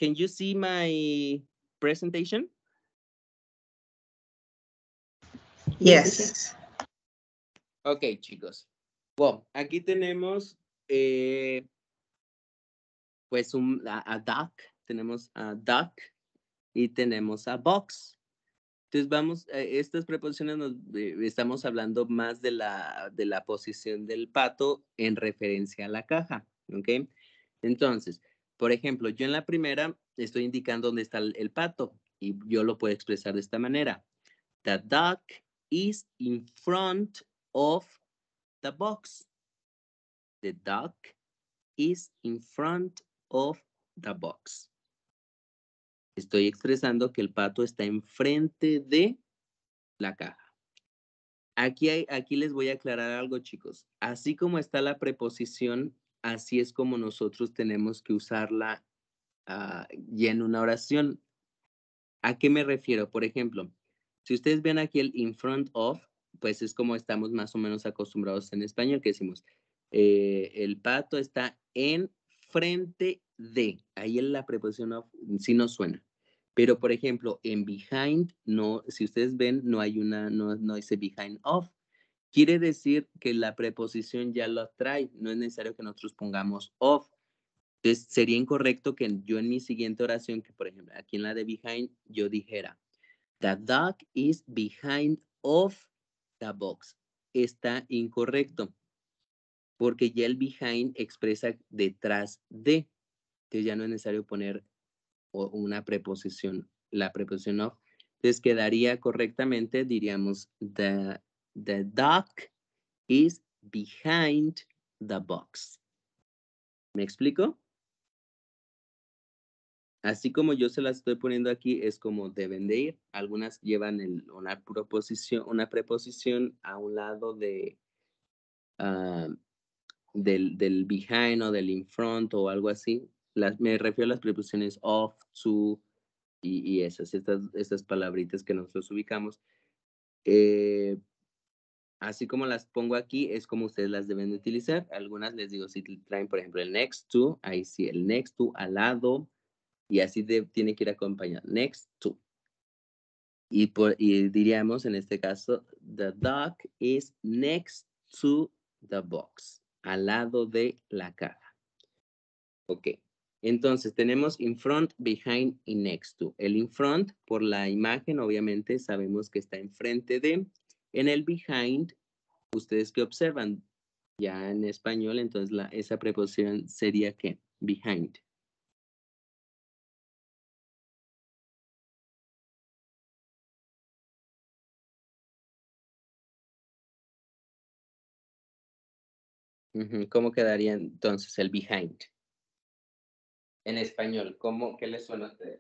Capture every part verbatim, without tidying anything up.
can you see my presentation? Yes. Ok, chicos. Bueno, aquí tenemos eh, pues un, a, a duck, tenemos a duck y tenemos a box. Entonces vamos, eh, estas preposiciones nos, eh, estamos hablando más de la, de la posición del pato en referencia a la caja, ¿ok? Entonces, por ejemplo, yo en la primera estoy indicando dónde está el, el pato y yo lo puedo expresar de esta manera. The duck is in front of the box. The duck is in front of the box. Estoy expresando que el pato está enfrente de la caja. Aquí, hay, aquí les voy a aclarar algo, chicos. Así como está la preposición, así es como nosotros tenemos que usarla uh, ya en una oración. ¿A qué me refiero? Por ejemplo, si ustedes ven aquí el in front of, pues es como estamos más o menos acostumbrados en español, que decimos, eh, el pato está en frente de. Ahí en la preposición of sí no suena. Pero, por ejemplo, en behind, no, si ustedes ven, no hay una, no, no dice behind of. Quiere decir que la preposición ya lo trae. No es necesario que nosotros pongamos of. Entonces, sería incorrecto que yo en mi siguiente oración, que por ejemplo, aquí en la de behind, yo dijera, the dog is behind of the box. Está incorrecto, porque ya el behind expresa detrás de. Entonces, ya no es necesario poner una preposición, la preposición of. Entonces, quedaría correctamente, diríamos, the, the dog is behind the box. ¿Me explico? Así como yo se las estoy poniendo aquí, es como deben de ir. Algunas llevan el, una, proposición, una preposición a un lado de, uh, del, del behind o del in front o algo así. Las, me refiero a las preposiciones of, to y, y esas, estas, estas palabritas que nosotros ubicamos. Eh, así como las pongo aquí, es como ustedes las deben de utilizar. Algunas les digo, si traen, por ejemplo, el next to, ahí sí, el next to, al lado, y así de, tiene que ir acompañado. Next to. Y, por, y diríamos en este caso, the dog is next to the box. Al lado de la caja. Ok. Entonces tenemos in front, behind y next to. El in front, por la imagen, obviamente sabemos que está enfrente de. En el behind, ustedes que observan ya en español, entonces la, esa preposición sería ¿qué? Behind. Uh-huh. ¿Cómo quedaría entonces el behind? En español, ¿cómo, qué les suena a ustedes?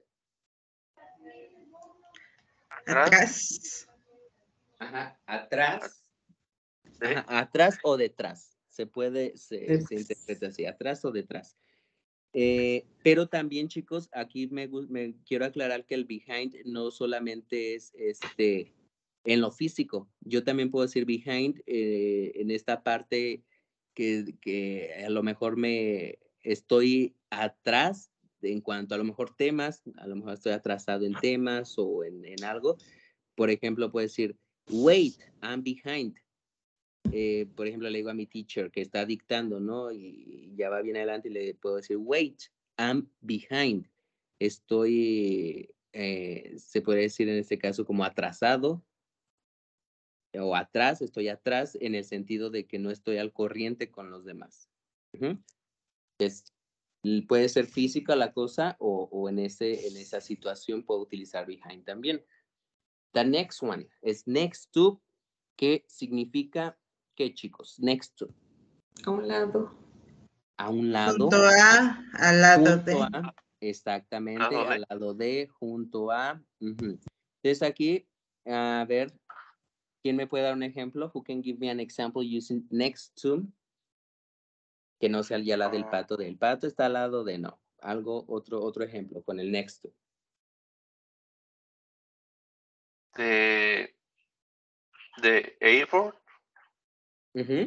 Atrás. Ajá, atrás. ¿Sí? Ajá, atrás o detrás. Se puede, se, se interpreta así, atrás o detrás. Eh, pero también, chicos, aquí me, me quiero aclarar que el behind no solamente es este, en lo físico. Yo también puedo decir behind eh, en esta parte que, que a lo mejor me estoy atrás en cuanto a lo mejor temas, a lo mejor estoy atrasado en temas o en, en algo. Por ejemplo, puedo decir, wait, I'm behind. Eh, por ejemplo, le digo a mi teacher que está dictando, ¿no? Y ya va bien adelante y le puedo decir, wait, I'm behind. Estoy, eh, se puede decir en este caso como atrasado o atrás, estoy atrás en el sentido de que no estoy al corriente con los demás. Uh-huh. Es, puede ser física la cosa o, o en, ese, en esa situación puedo utilizar behind también. The next one es next to, que significa, ¿qué, chicos? Next to. A un lado. A un lado. Junto a, al lado junto de. A, exactamente, lado al lado de, junto a. Uh-huh. Entonces aquí, a ver, ¿quién me puede dar un ejemplo? Who can give me an example using next to? Que no sea ya la del pato. Del pato está al lado de no. Algo, otro, otro ejemplo con el next to. The, the airport uh-huh.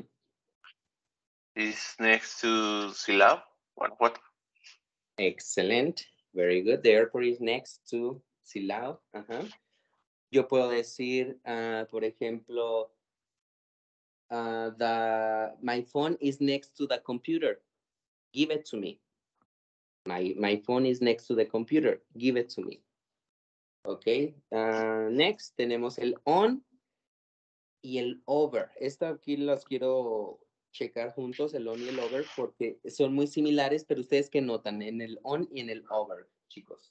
is next to Silao, Guanajuato. Excellent. Very good. The airport is next to Silao. Ajá. Yo puedo decir, uh, por ejemplo, uh, the, my phone is next to the computer. Give it to me. My, my phone is next to the computer. Give it to me. Ok. Uh, next tenemos el on y el over. Esto aquí los quiero checar juntos, el on y el over, porque son muy similares, pero ustedes que notan en el on y en el over, chicos.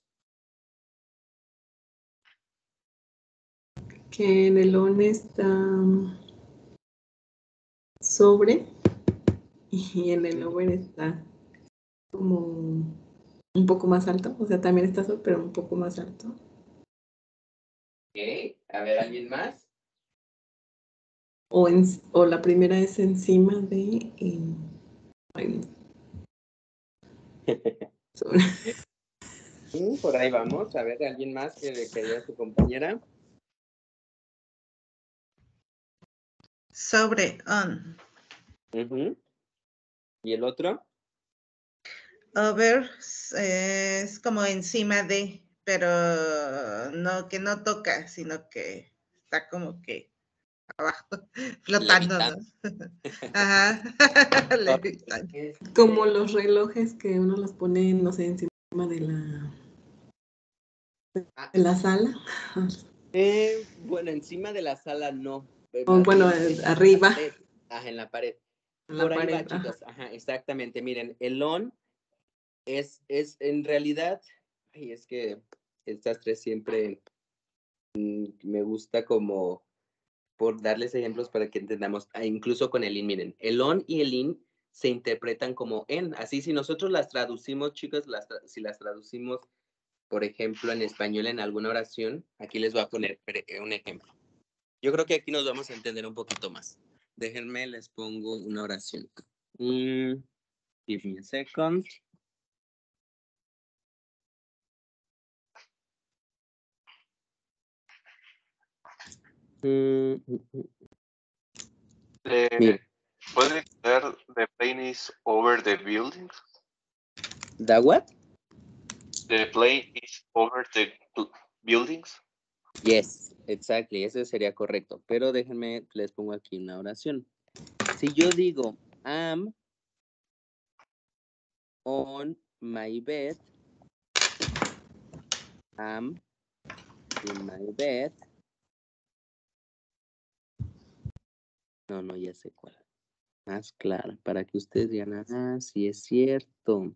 Que en el on está sobre y en el over está como un poco más alto. O sea, también está sobre, pero un poco más alto. Ok. A ver, ¿alguien más? O, en, o la primera es encima de... Eh, ay, sobre. Sí, por ahí vamos. A ver, ¿alguien más que, que diga su compañera? Sobre, on. Uh-huh. ¿Y el otro? Over eh, es como encima de, pero no que no toca, sino que está como que abajo, flotando, ¿no? Ajá. Levitando. Como los relojes que uno los pone, no sé, encima de la, de la sala. Eh, bueno, encima de la sala no. O bueno, bien, arriba. En la pared. Ajá, en la pared. En Por la ahí pared, va, chicos. Ajá. Ajá, exactamente. Miren, el on es, es en realidad, ay, es que estas tres siempre mm, me gusta como por darles ejemplos para que entendamos, ah, incluso con el in, miren, el on y el in se interpretan como en, así si nosotros las traducimos, chicos, las, si las traducimos, por ejemplo, en español en alguna oración, aquí les voy a poner un ejemplo. Yo creo que aquí nos vamos a entender un poquito más. Déjenme, les pongo una oración. Mm, give me a second. Mm, mm, mm. Eh, ¿Puede ser the plane is over the buildings? ¿The what? The plane is over the buildings. Yes, exactly, ese sería correcto. Pero déjenme, les pongo aquí una oración. Si yo digo, I'm on my bed, I'm in my bed. No, no, ya sé cuál. Más clara, para que ustedes digan, ah, sí es cierto.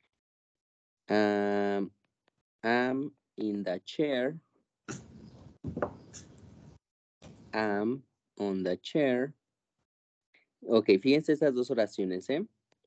Um, I'm in the chair. I'm on the chair. Ok, fíjense estas dos oraciones, ¿eh?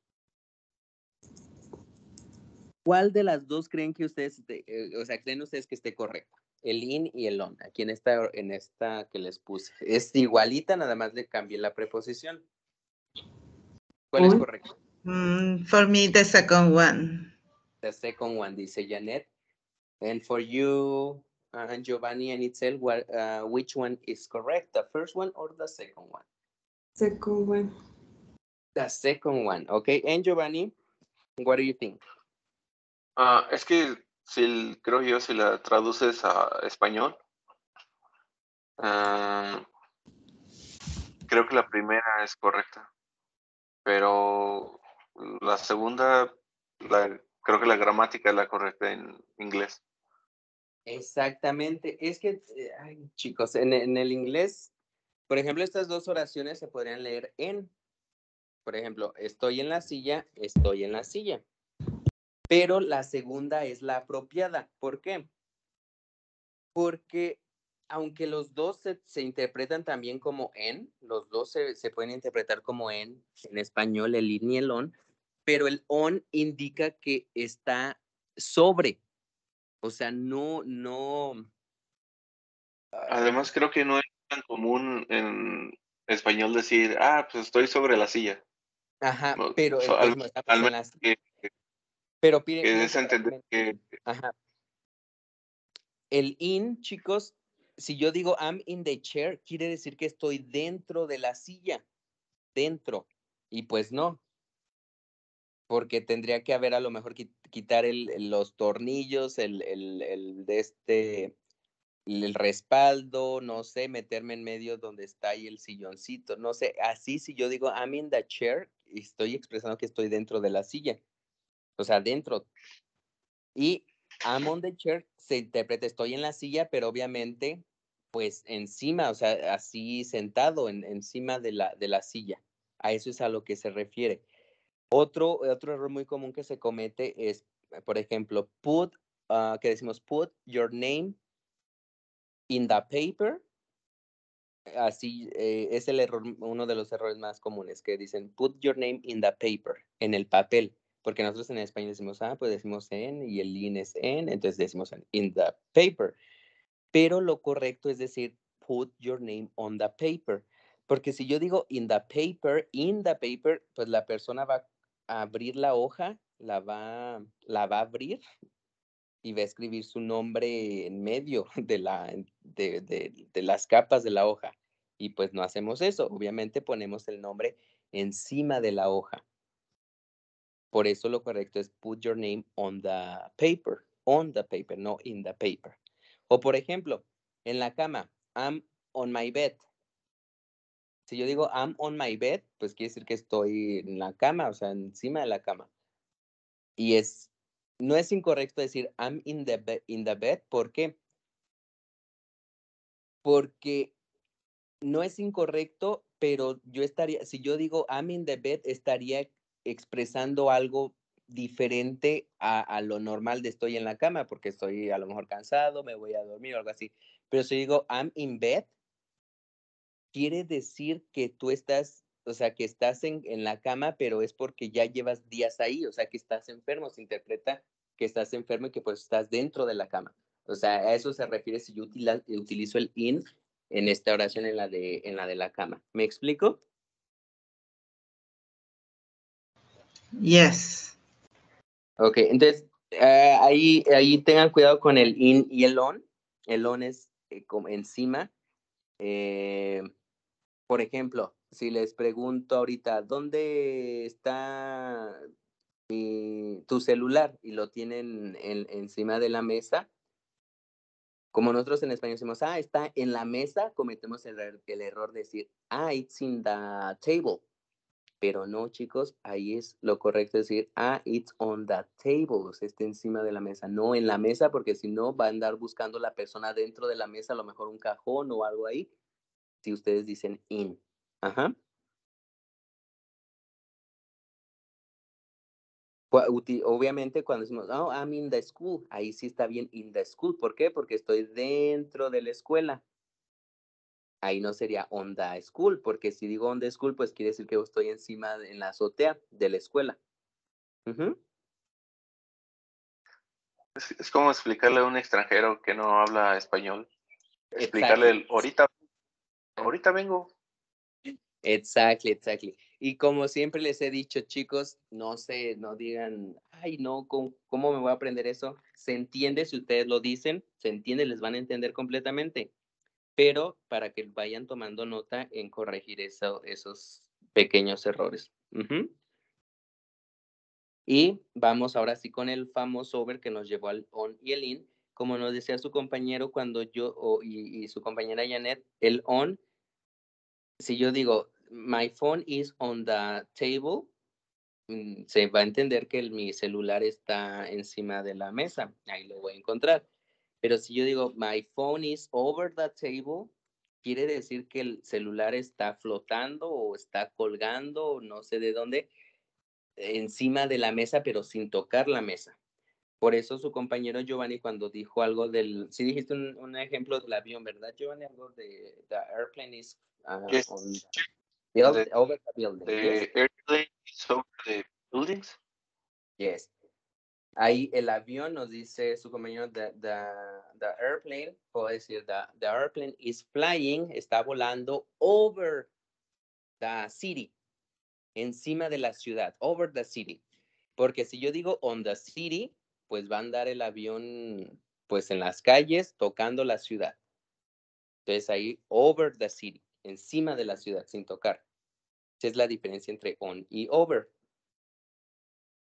¿Cuál de las dos creen que ustedes, eh, o sea, creen ustedes que esté correcta? El in y el on. Aquí en esta, en esta que les puse. Es igualita, nada más le cambié la preposición. ¿Cuál on es correcto? Mm, for me, the second one. The second one, dice Janet. And for you, uh, and Giovanni and Itzel, what, uh, which one is correct? The first one or the second one? Second one. The second one, okay. And Giovanni, what do you think? Uh, es que si creo yo si la traduces a español, uh, creo que la primera es correcta, pero la segunda, la, creo que la gramática es la correcta en inglés. Exactamente, es que, ay, chicos, en, en el inglés, por ejemplo, estas dos oraciones se podrían leer en, por ejemplo, estoy en la silla, estoy en la silla, pero la segunda es la apropiada. ¿Por qué? Porque aunque los dos se, se interpretan también como en, los dos se, se pueden interpretar como en, en español, el in y el on, pero el on indica que está sobre, o sea, no, no. Además, creo que no es tan común en español decir, ah, pues estoy sobre la silla. Ajá, No, pero so, entonces al, no estamos al en menos las... que, Pero pide, que des fíjense, a entender que... ajá. El in, chicos, si yo digo I'm in the chair, quiere decir que estoy dentro de la silla, dentro, y pues no. Porque tendría que haber a lo mejor qui- quitar el, el- los tornillos, el, el, el de este, el respaldo, no sé, meterme en medio donde está ahí el silloncito, no sé, así si yo digo I'm in the chair, estoy expresando que estoy dentro de la silla, o sea, dentro. Y I'm on the chair se interpreta estoy en la silla, pero obviamente, pues encima, o sea, así sentado en, encima de la, de la silla. A eso es a lo que se refiere. Otro, otro error muy común que se comete es, por ejemplo, put, uh, que decimos put your name in the paper. Así eh, es el error, uno de los errores más comunes que dicen put your name in the paper, en el papel. Porque nosotros en español decimos, ah, pues decimos en y el in es en, entonces decimos en in the paper. Pero lo correcto es decir put your name on the paper. Porque si yo digo in the paper, in the paper, pues la persona va a abrir la hoja, la va, la va a abrir y va a escribir su nombre en medio de, la, de, de, de las capas de la hoja. Y pues no hacemos eso. Obviamente ponemos el nombre encima de la hoja. Por eso lo correcto es put your name on the paper. On the paper, no in the paper. O por ejemplo, en la cama, I'm on my bed. Si yo digo I'm on my bed, pues quiere decir que estoy en la cama, o sea, encima de la cama. Y es, no es incorrecto decir I'm in the, be in the bed. ¿Por qué? Porque no es incorrecto, pero yo estaría, si yo digo I'm in the bed, estaría expresando algo diferente a, a lo normal de estoy en la cama, porque estoy a lo mejor cansado, me voy a dormir o algo así. Pero si digo I'm in bed, quiere decir que tú estás, o sea, que estás en, en la cama, pero es porque ya llevas días ahí, o sea, que estás enfermo, se interpreta que estás enfermo y que pues estás dentro de la cama. O sea, a eso se refiere si yo utila, utilizo el in en esta oración en la de, en la, de la cama. ¿Me explico? Yes. Ok, entonces, uh, ahí, ahí tengan cuidado con el in y el on. El on es eh, como encima. Eh, por ejemplo, si les pregunto ahorita, ¿dónde está mi, tu celular? Y lo tienen en, encima de la mesa. Como nosotros en español decimos, ah, está en la mesa, cometemos el, el error de decir, ah, it's in the table. Pero no, chicos, ahí es lo correcto decir, ah, it's on the table, o sea, está encima de la mesa, no en la mesa, porque si no va a andar buscando la persona dentro de la mesa, a lo mejor un cajón o algo ahí, si ustedes dicen in. Ajá. Obviamente cuando decimos, oh, I'm in the school, ahí sí está bien in the school. ¿Por qué? Porque estoy dentro de la escuela. Ahí no sería on the school, porque si digo on the school, pues quiere decir que estoy encima de, en la azotea de la escuela. Uh-huh. Es, es como explicarle a un extranjero que no habla español. Explicarle Exactly. el ahorita, ahorita vengo. Exactly, exactly. Y como siempre les he dicho, chicos, no se, no digan, ay, no, ¿cómo, ¿cómo me voy a aprender eso? Se entiende si ustedes lo dicen, se entiende, les van a entender completamente. Pero para que vayan tomando nota en corregir eso, esos pequeños errores. Uh-huh. Y vamos ahora sí con el famoso over que nos llevó al on y el in. Como nos decía su compañero cuando yo, oh, y, y su compañera Janet, el on, si yo digo, my phone is on the table, se va a entender que el, mi celular está encima de la mesa, ahí lo voy a encontrar. Pero si yo digo, my phone is over the table, quiere decir que el celular está flotando o está colgando, o no sé de dónde, encima de la mesa, pero sin tocar la mesa. Por eso su compañero Giovanni cuando dijo algo del, sí dijiste un, un ejemplo del avión, ¿verdad, Giovanni? Algo de, the airplane is uh, Yes. on the build, The, over the building, the yes? airplane is over the buildings. Yes. Ahí el avión nos dice su compañero, the, the, the airplane, puedo decir, the, the airplane is flying, está volando over the city, encima de la ciudad, over the city. Porque si yo digo on the city, pues va a andar el avión pues en las calles tocando la ciudad. Entonces ahí over the city, encima de la ciudad, sin tocar. Esa es la diferencia entre on y over.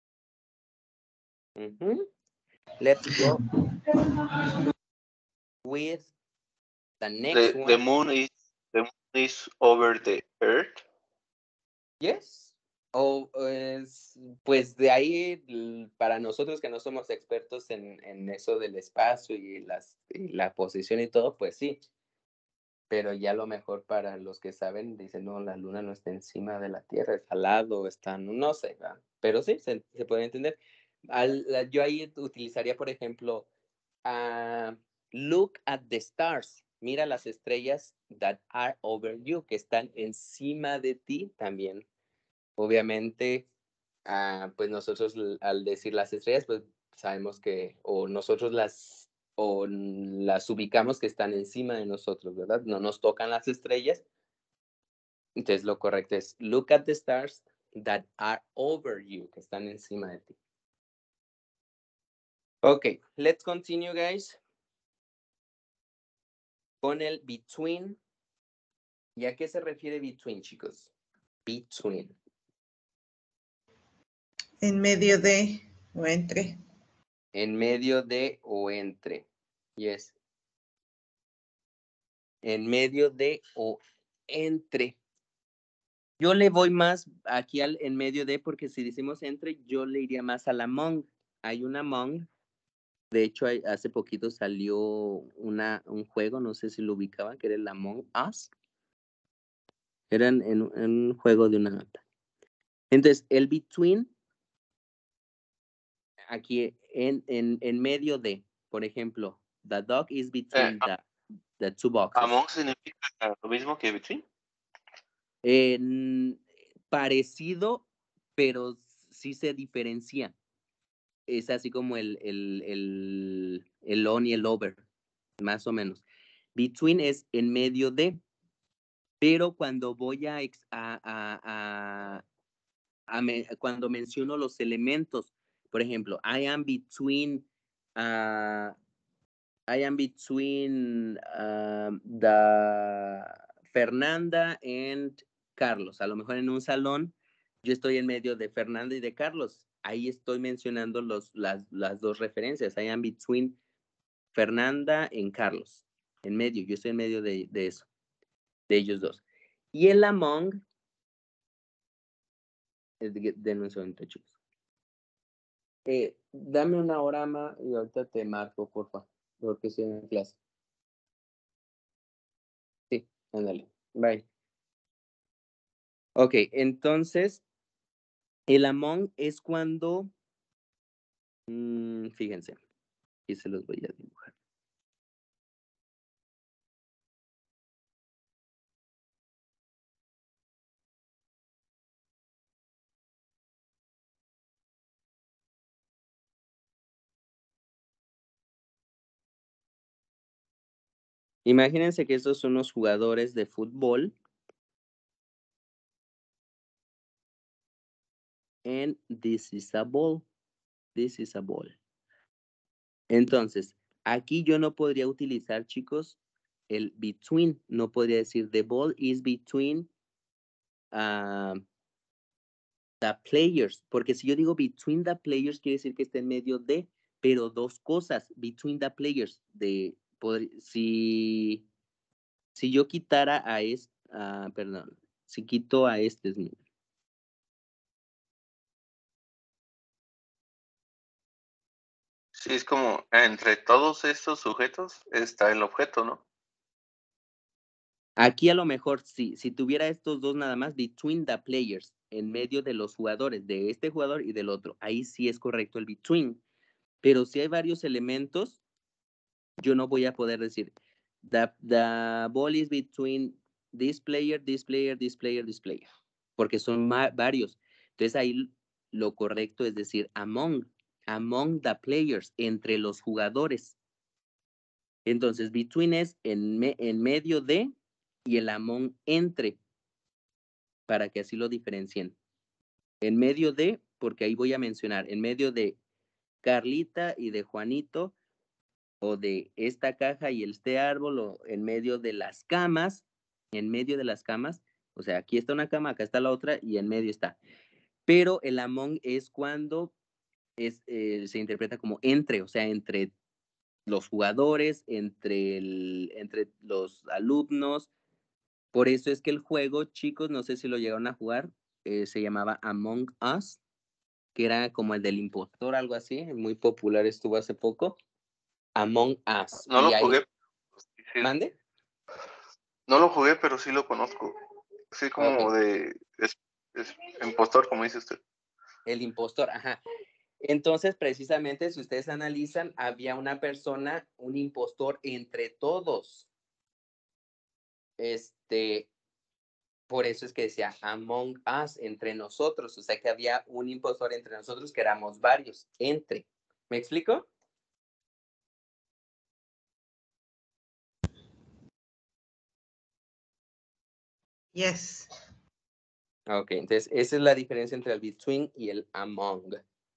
Mm-hmm. Let's go with the next the, one. The moon is the moon is over the earth. Yes. O es, pues de ahí, para nosotros que no somos expertos en, en eso del espacio y, las, y la posición y todo, pues sí. Pero ya lo mejor para los que saben, dicen, no, la luna no está encima de la Tierra, está al lado, está, no sé, ¿verdad? Pero sí, se, se puede entender. Al, yo ahí utilizaría, por ejemplo, uh, look at the stars. Mira las estrellas that are over you, que están encima de ti también. Obviamente, uh, pues nosotros al decir las estrellas, pues sabemos que, o nosotros las o las ubicamos que están encima de nosotros, ¿verdad? No nos tocan las estrellas. Entonces lo correcto es look at the stars that are over you, que están encima de ti. Ok, let's continue, guys. Con el between. ¿Y a qué se refiere between, chicos? Between. En medio de o entre. En medio de o entre. Yes. En medio de o entre. Yo le voy más aquí al en medio de, porque si decimos entre, yo le iría más al among. Hay un among. De hecho, hay, hace poquito salió una, un juego, no sé si lo ubicaban, que era el Among Us. Era en, en, en un juego de una app. Entonces, el between, aquí en, en, en medio de, por ejemplo, the dog is between Eh, the, the two boxes. ¿Among significa lo mismo que between? Eh, parecido, pero sí se diferencia. Es así como el, el, el, el on y el over, más o menos. Between es en medio de, pero cuando voy a, a, a, a, a me, cuando menciono los elementos, por ejemplo, I am between, uh, I am between uh, the Fernanda and Carlos. A lo mejor en un salón, yo estoy en medio de Fernanda y de Carlos. Ahí estoy mencionando los, las, las dos referencias. I am between Fernanda and Carlos. En medio, yo estoy en medio de, de eso, de ellos dos. Y el among, denme un segundo, chicos. Eh, dame una hora más y ahorita te marco, por favor, porque estoy en clase. Sí, ándale. Bye. Ok, entonces, el among es cuando, mmm, fíjense, aquí se los voy a dibujar. Imagínense que estos son los jugadores de fútbol. And this is a ball. This is a ball. Entonces, aquí yo no podría utilizar, chicos, el between. No podría decir the ball is between uh, the players. Porque si yo digo between the players, quiere decir que está en medio de, pero dos cosas, between the players. De, poder, si, si yo quitara a este, uh, perdón, si quito a este, es mío. Sí, es como entre todos estos sujetos está el objeto, ¿no? Aquí a lo mejor, si, si tuviera estos dos nada más, between the players, en medio de los jugadores, de este jugador y del otro, ahí sí es correcto el between. Pero si hay varios elementos, yo no voy a poder decir, the, the ball is between this player, this player, this player, this player, porque son varios. Entonces ahí lo correcto es decir among, among the players, entre los jugadores. Entonces, between es en, me, en medio de y el among entre, para que así lo diferencien. En medio de, porque ahí voy a mencionar, en medio de Carlita y de Juanito, o de esta caja y este árbol, o en medio de las camas, en medio de las camas, o sea, aquí está una cama, acá está la otra, y en medio está. Pero el among es cuando es, eh, se interpreta como entre, o sea, entre los jugadores, entre, el, entre los alumnos. Por eso es que el juego, chicos, no sé si lo llegaron a jugar, eh, se llamaba Among Us, que era como el del impostor, algo así, muy popular, estuvo hace poco. Among Us. No lo y ahí, jugué. Sí, ¿mande? no lo jugué, pero sí lo conozco. Sí, como Ok, de es, es impostor, como dice usted. el impostor, ajá. Entonces, precisamente, si ustedes analizan, había una persona, un impostor entre todos. Este, por eso es que decía Among Us, entre nosotros. O sea, que había un impostor entre nosotros, que éramos varios, entre. ¿Me explico? Yes. Ok, entonces esa es la diferencia entre el between y el among.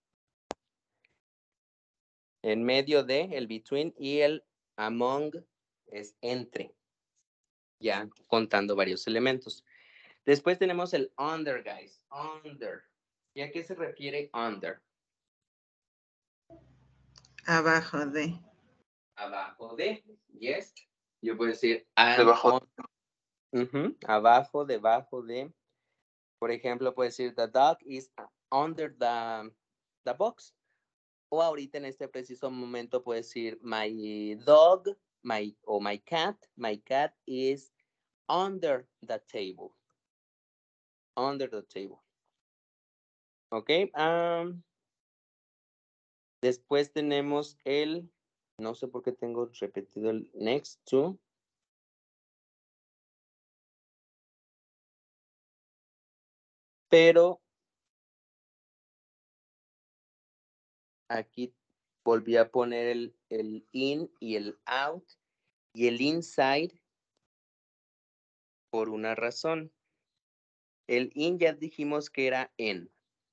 En medio de el between y el among es entre, ya contando varios elementos. Después tenemos el under, guys. Under. ¿Y a qué se refiere under? Abajo de. Abajo de. Yes. Yo puedo decir I'm Debajo. on. Uh-huh. Abajo, debajo de. Por ejemplo, puedo decir the dog is under the, the box. O ahorita en este preciso momento puedo decir my dog, my o my cat, my cat is under the table. Under the table. Ok. Um, después tenemos el, no sé por qué tengo repetido el next to. Pero aquí volví a poner el, el in y el out y el inside por una razón. El in ya dijimos que era en,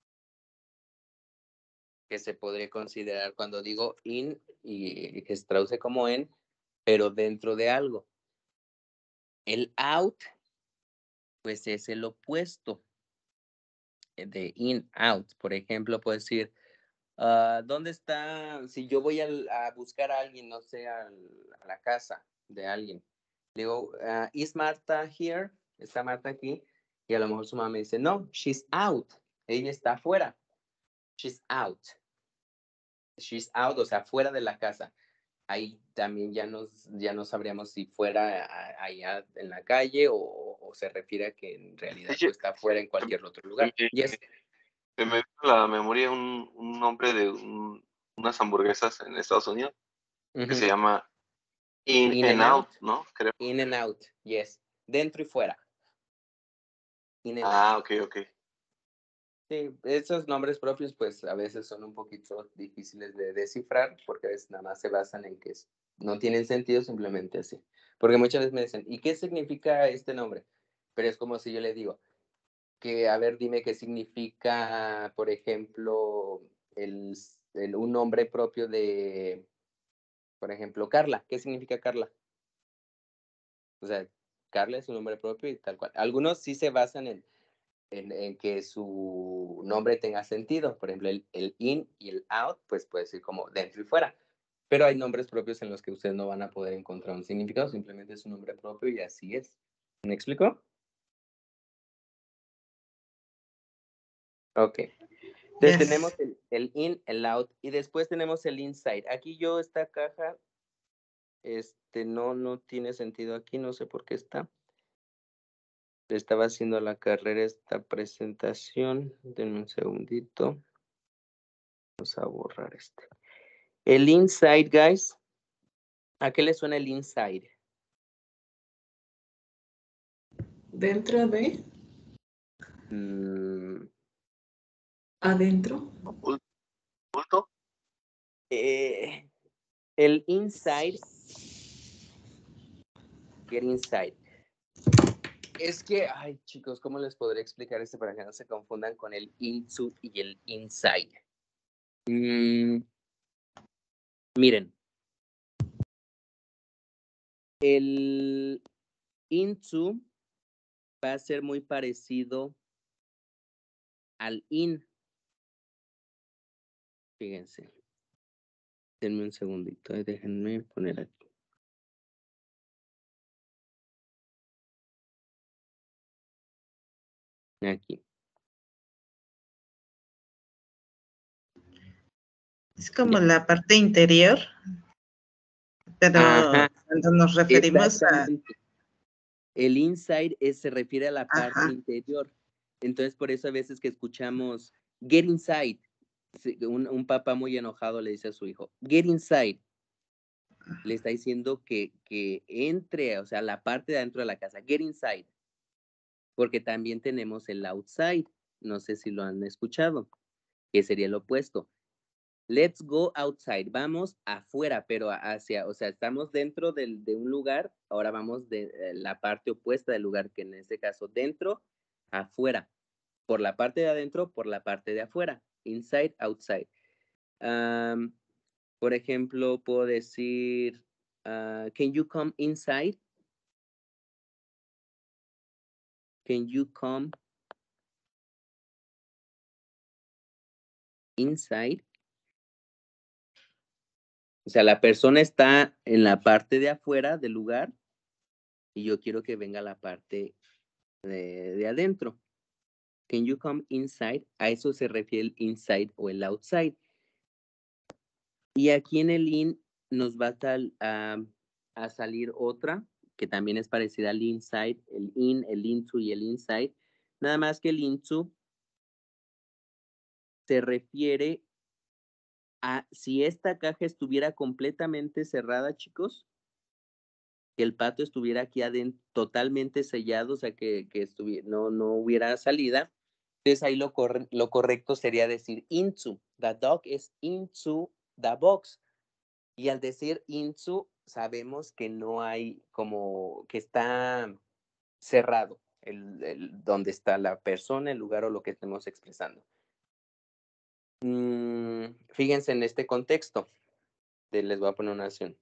que se podría considerar cuando digo in y que se traduce como en, pero dentro de algo. El out, pues es el opuesto de in, out. Por ejemplo, puedo decir, uh, ¿dónde está? Si yo voy a, a buscar a alguien, no sé, a, a la casa de alguien, digo, uh, ¿is Marta here? ¿Está Marta aquí? Y a lo mejor su mamá me dice, no, she's out. Ella está afuera. She's out. She's out, o sea, fuera de la casa. Ahí también ya, nos, ya no sabríamos si fuera a, allá en la calle o, o se refiere a que en realidad Oye, pues, está fuera en cualquier otro se lugar. me, Yes. se me vino a la memoria un, un nombre de un- unas hamburguesas en Estados Unidos que se Uh-huh. llama In, In and and Out, out. ¿no? Creo. In and out. Yes. Dentro y fuera. In and out. Ah, ok, ok. Sí, esos nombres propios pues a veces son un poquito difíciles de descifrar porque a veces nada más se basan en que es, no tienen sentido simplemente así. Porque muchas veces me dicen, ¿y qué significa este nombre? Pero es como si yo le digo, que, a ver, dime qué significa, por ejemplo, el, el, un nombre propio de, por ejemplo, Carla. ¿Qué significa Carla? O sea, Carla es un nombre propio y tal cual. Algunos sí se basan en, en, en que su nombre tenga sentido. Por ejemplo, el, el in y el out, pues puede ser como dentro y fuera. Pero hay nombres propios en los que ustedes no van a poder encontrar un significado, simplemente es un nombre propio y así es. ¿Me explico? Ok. Entonces Yes. tenemos el, el in, el out y después tenemos el inside. Aquí yo esta caja, este, no, no tiene sentido aquí, no sé por qué está. Estaba haciendo la carrera esta presentación. Denme un segundito. Vamos a borrar este. El inside, guys. ¿A qué le suena el inside? Dentro de. Mm, Adentro. ¿Oculto? eh, el inside. Get inside. Es que, ay, chicos, ¿cómo les podré explicar esto para que no se confundan con el into y el inside? Mm, miren, el into va a ser muy parecido al in. Fíjense. Denme un segundito, eh, déjenme poner aquí. Aquí. Es como Ya. la parte interior, pero Ajá, cuando nos referimos a... exactamente. El inside es, se refiere a la parte Ajá. interior. Entonces, por eso a veces que escuchamos get inside, sí, un, un papá muy enojado le dice a su hijo, get inside. Le está diciendo que, que entre, o sea, la parte de adentro de la casa, get inside. Porque también tenemos el outside, no sé si lo han escuchado, que sería el opuesto. Let's go outside, vamos afuera, pero hacia, o sea, estamos dentro del, de un lugar, ahora vamos de eh, la parte opuesta del lugar, que en este caso dentro, afuera. Por la parte de adentro, por la parte de afuera. Inside, outside. Um, por ejemplo, puedo decir, uh, can you come inside? Can you come inside? O sea, la persona está en la parte de afuera del lugar y yo quiero que venga la parte de, de adentro. Can you come inside? A eso se refiere el inside o el outside. Y aquí en el in nos va a, tal, a, a salir otra que también es parecida al inside, el in, el into y el inside. Nada más que el into se refiere a si esta caja estuviera completamente cerrada, chicos, que el patio estuviera aquí adentro totalmente sellado, o sea, que, que estuviera, no, no hubiera salida. Entonces ahí lo, corre, lo correcto sería decir into. The dog is into the box. Y al decir into, sabemos que no hay como, que está cerrado el, el, donde está la persona, el lugar o lo que estemos expresando. Mm, fíjense en este contexto. De, les voy a poner una acción.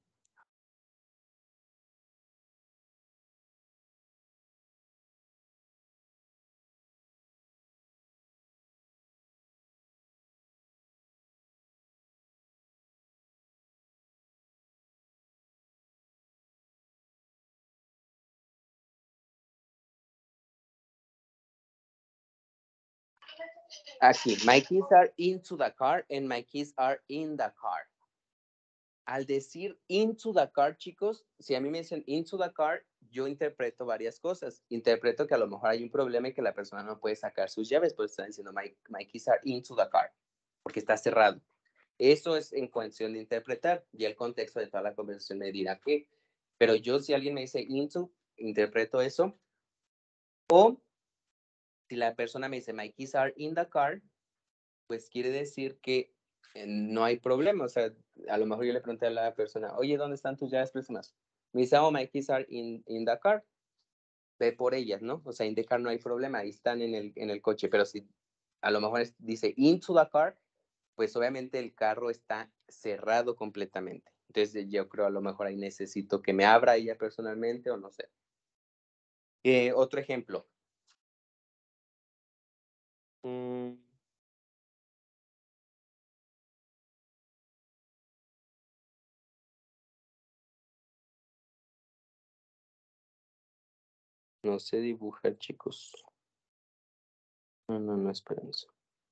Aquí, my kids are into the car and my kids are in the car. Al decir into the car, chicos, si a mí me dicen into the car, yo interpreto varias cosas. Interpreto que a lo mejor hay un problema y que la persona no puede sacar sus llaves, pues están diciendo my, my keys are into the car, porque está cerrado. Eso es en cuestión de interpretar, y el contexto de toda la conversación me dirá qué. Pero yo, si alguien me dice into, interpreto eso. O si la persona me dice my keys are in the car, pues quiere decir que eh, no hay problema. O sea, a lo mejor yo le pregunté a la persona, oye, ¿dónde están tus llaves personas? Me dice, oh, my keys are in, in the car. Ve por ellas, ¿no? O sea, in the car no hay problema, ahí están en el, en el coche. Pero si a lo mejor es, dice into the car, pues obviamente el carro está cerrado completamente. Entonces yo creo a lo mejor ahí necesito que me abra ella personalmente o no sé. Eh, otro ejemplo. Mm. No sé dibujar, chicos. No, no, no, esperen eso.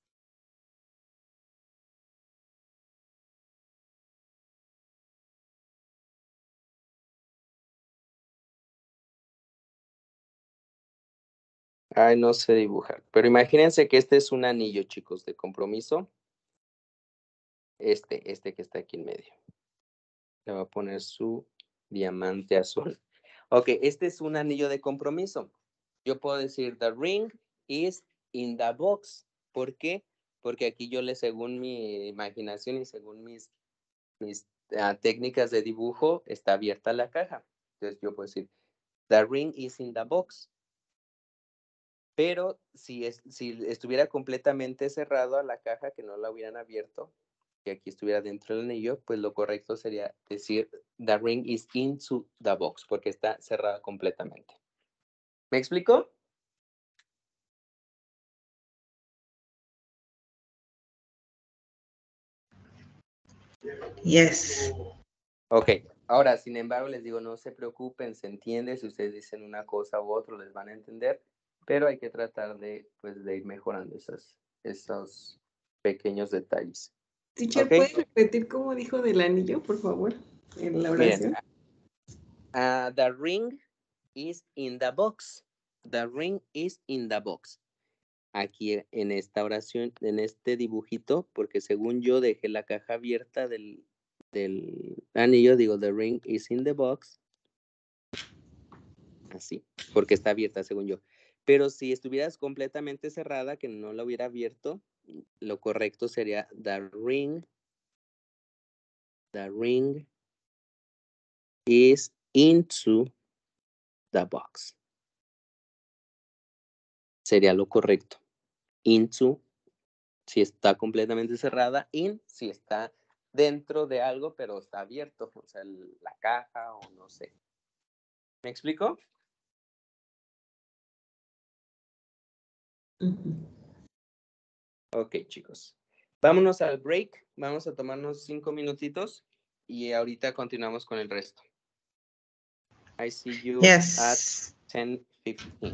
Ay, no sé dibujar. Pero imagínense que este es un anillo, chicos, de compromiso. Este, este que está aquí en medio. Le voy a poner su diamante azul. Ok, este es un anillo de compromiso. Yo puedo decir, the ring is in the box. ¿Por qué? Porque aquí yo le, según mi imaginación y según mis, mis uh, técnicas de dibujo, está abierta la caja. Entonces yo puedo decir, the ring is in the box. Pero si, es, si estuviera completamente cerrado a la caja, que no la hubieran abierto, que aquí estuviera dentro del anillo, pues lo correcto sería decir the ring is into the box, porque está cerrada completamente. ¿Me explico? Yes. Ok, ahora, sin embargo, les digo, no se preocupen, se entiende, si ustedes dicen una cosa u otra, les van a entender, pero hay que tratar de, pues, de ir mejorando esas, esos pequeños detalles. Teacher, Ok, ¿puede repetir cómo dijo del anillo, por favor? En la miren, oración. uh, the ring is in the box. The ring is in the box. Aquí en esta oración, en este dibujito, porque según yo dejé la caja abierta del, del anillo, digo, the ring is in the box. Así, porque está abierta según yo. Pero si estuvieras completamente cerrada, que no la hubiera abierto, lo correcto sería the ring, the ring is into the box. Sería lo correcto. Into, si está completamente cerrada, in, si está dentro de algo, pero está abierto, o sea, la caja o no sé. ¿Me explico? Ujú. Ok, chicos. Vámonos al break. Vamos a tomarnos cinco minutitos y ahorita continuamos con el resto. I see you Yes. at ten fifteen.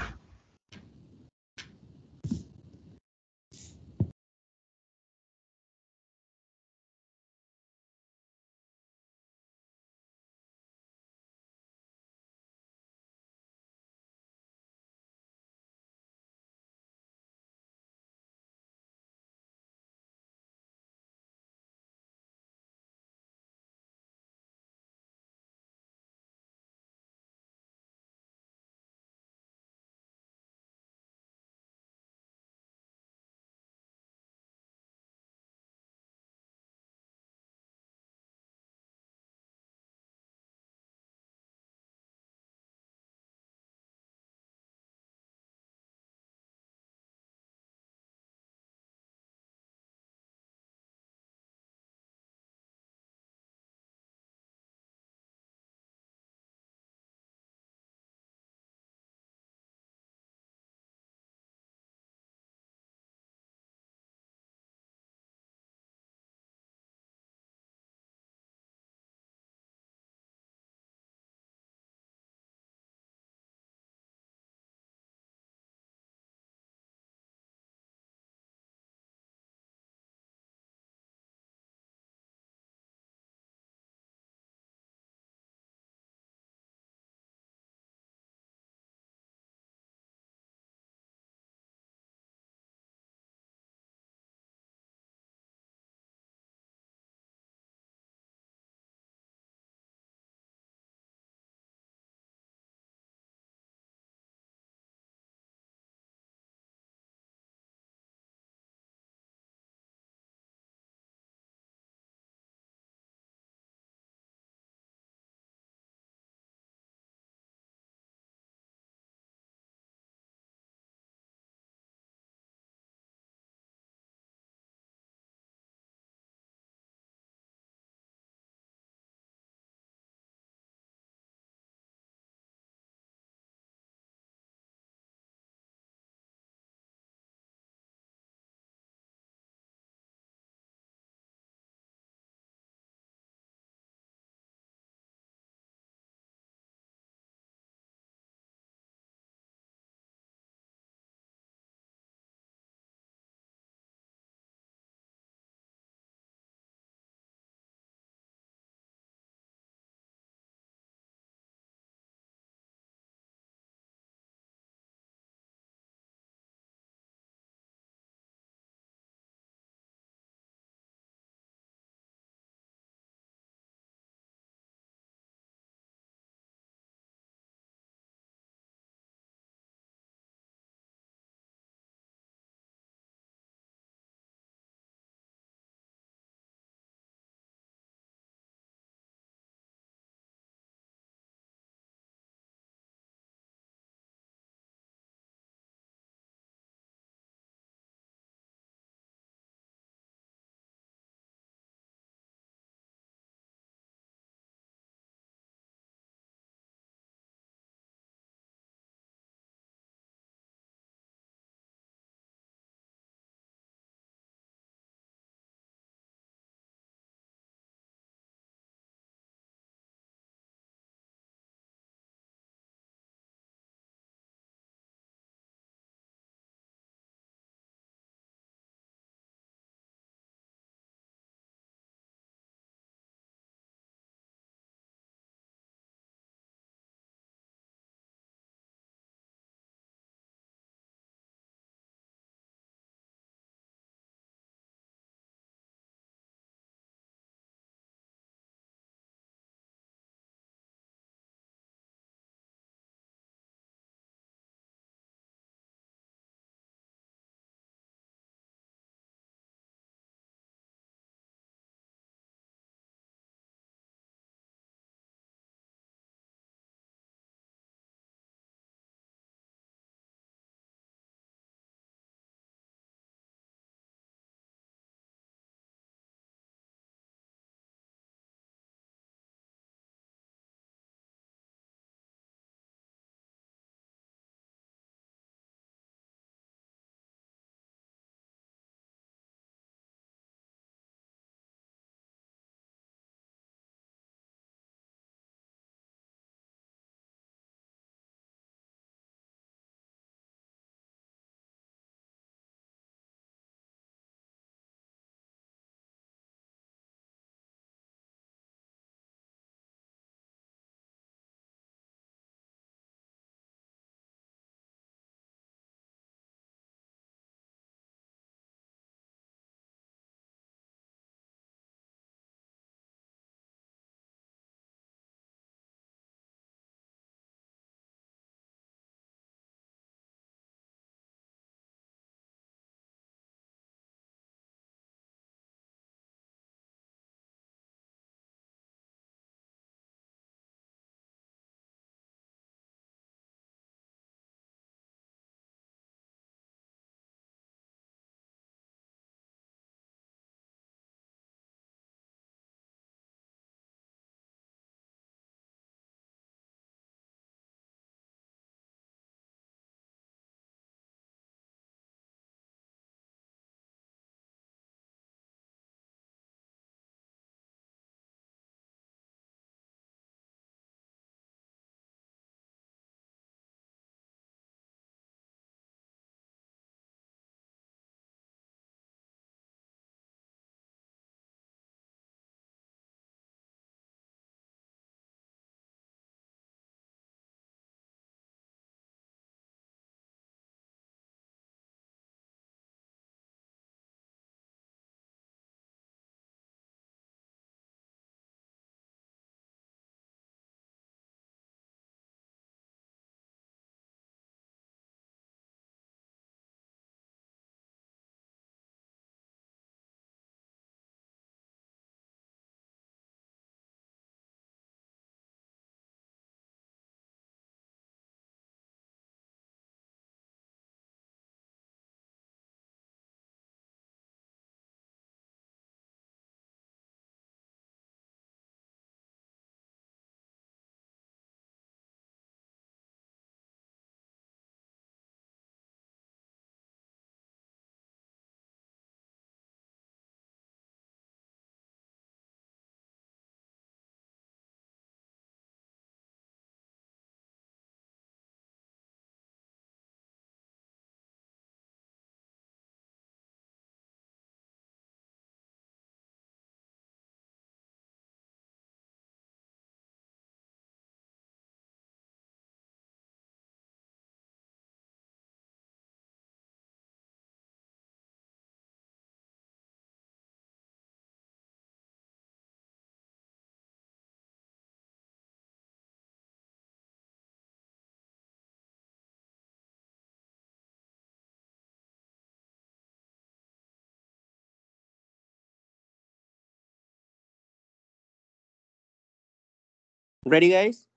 Ready, guys?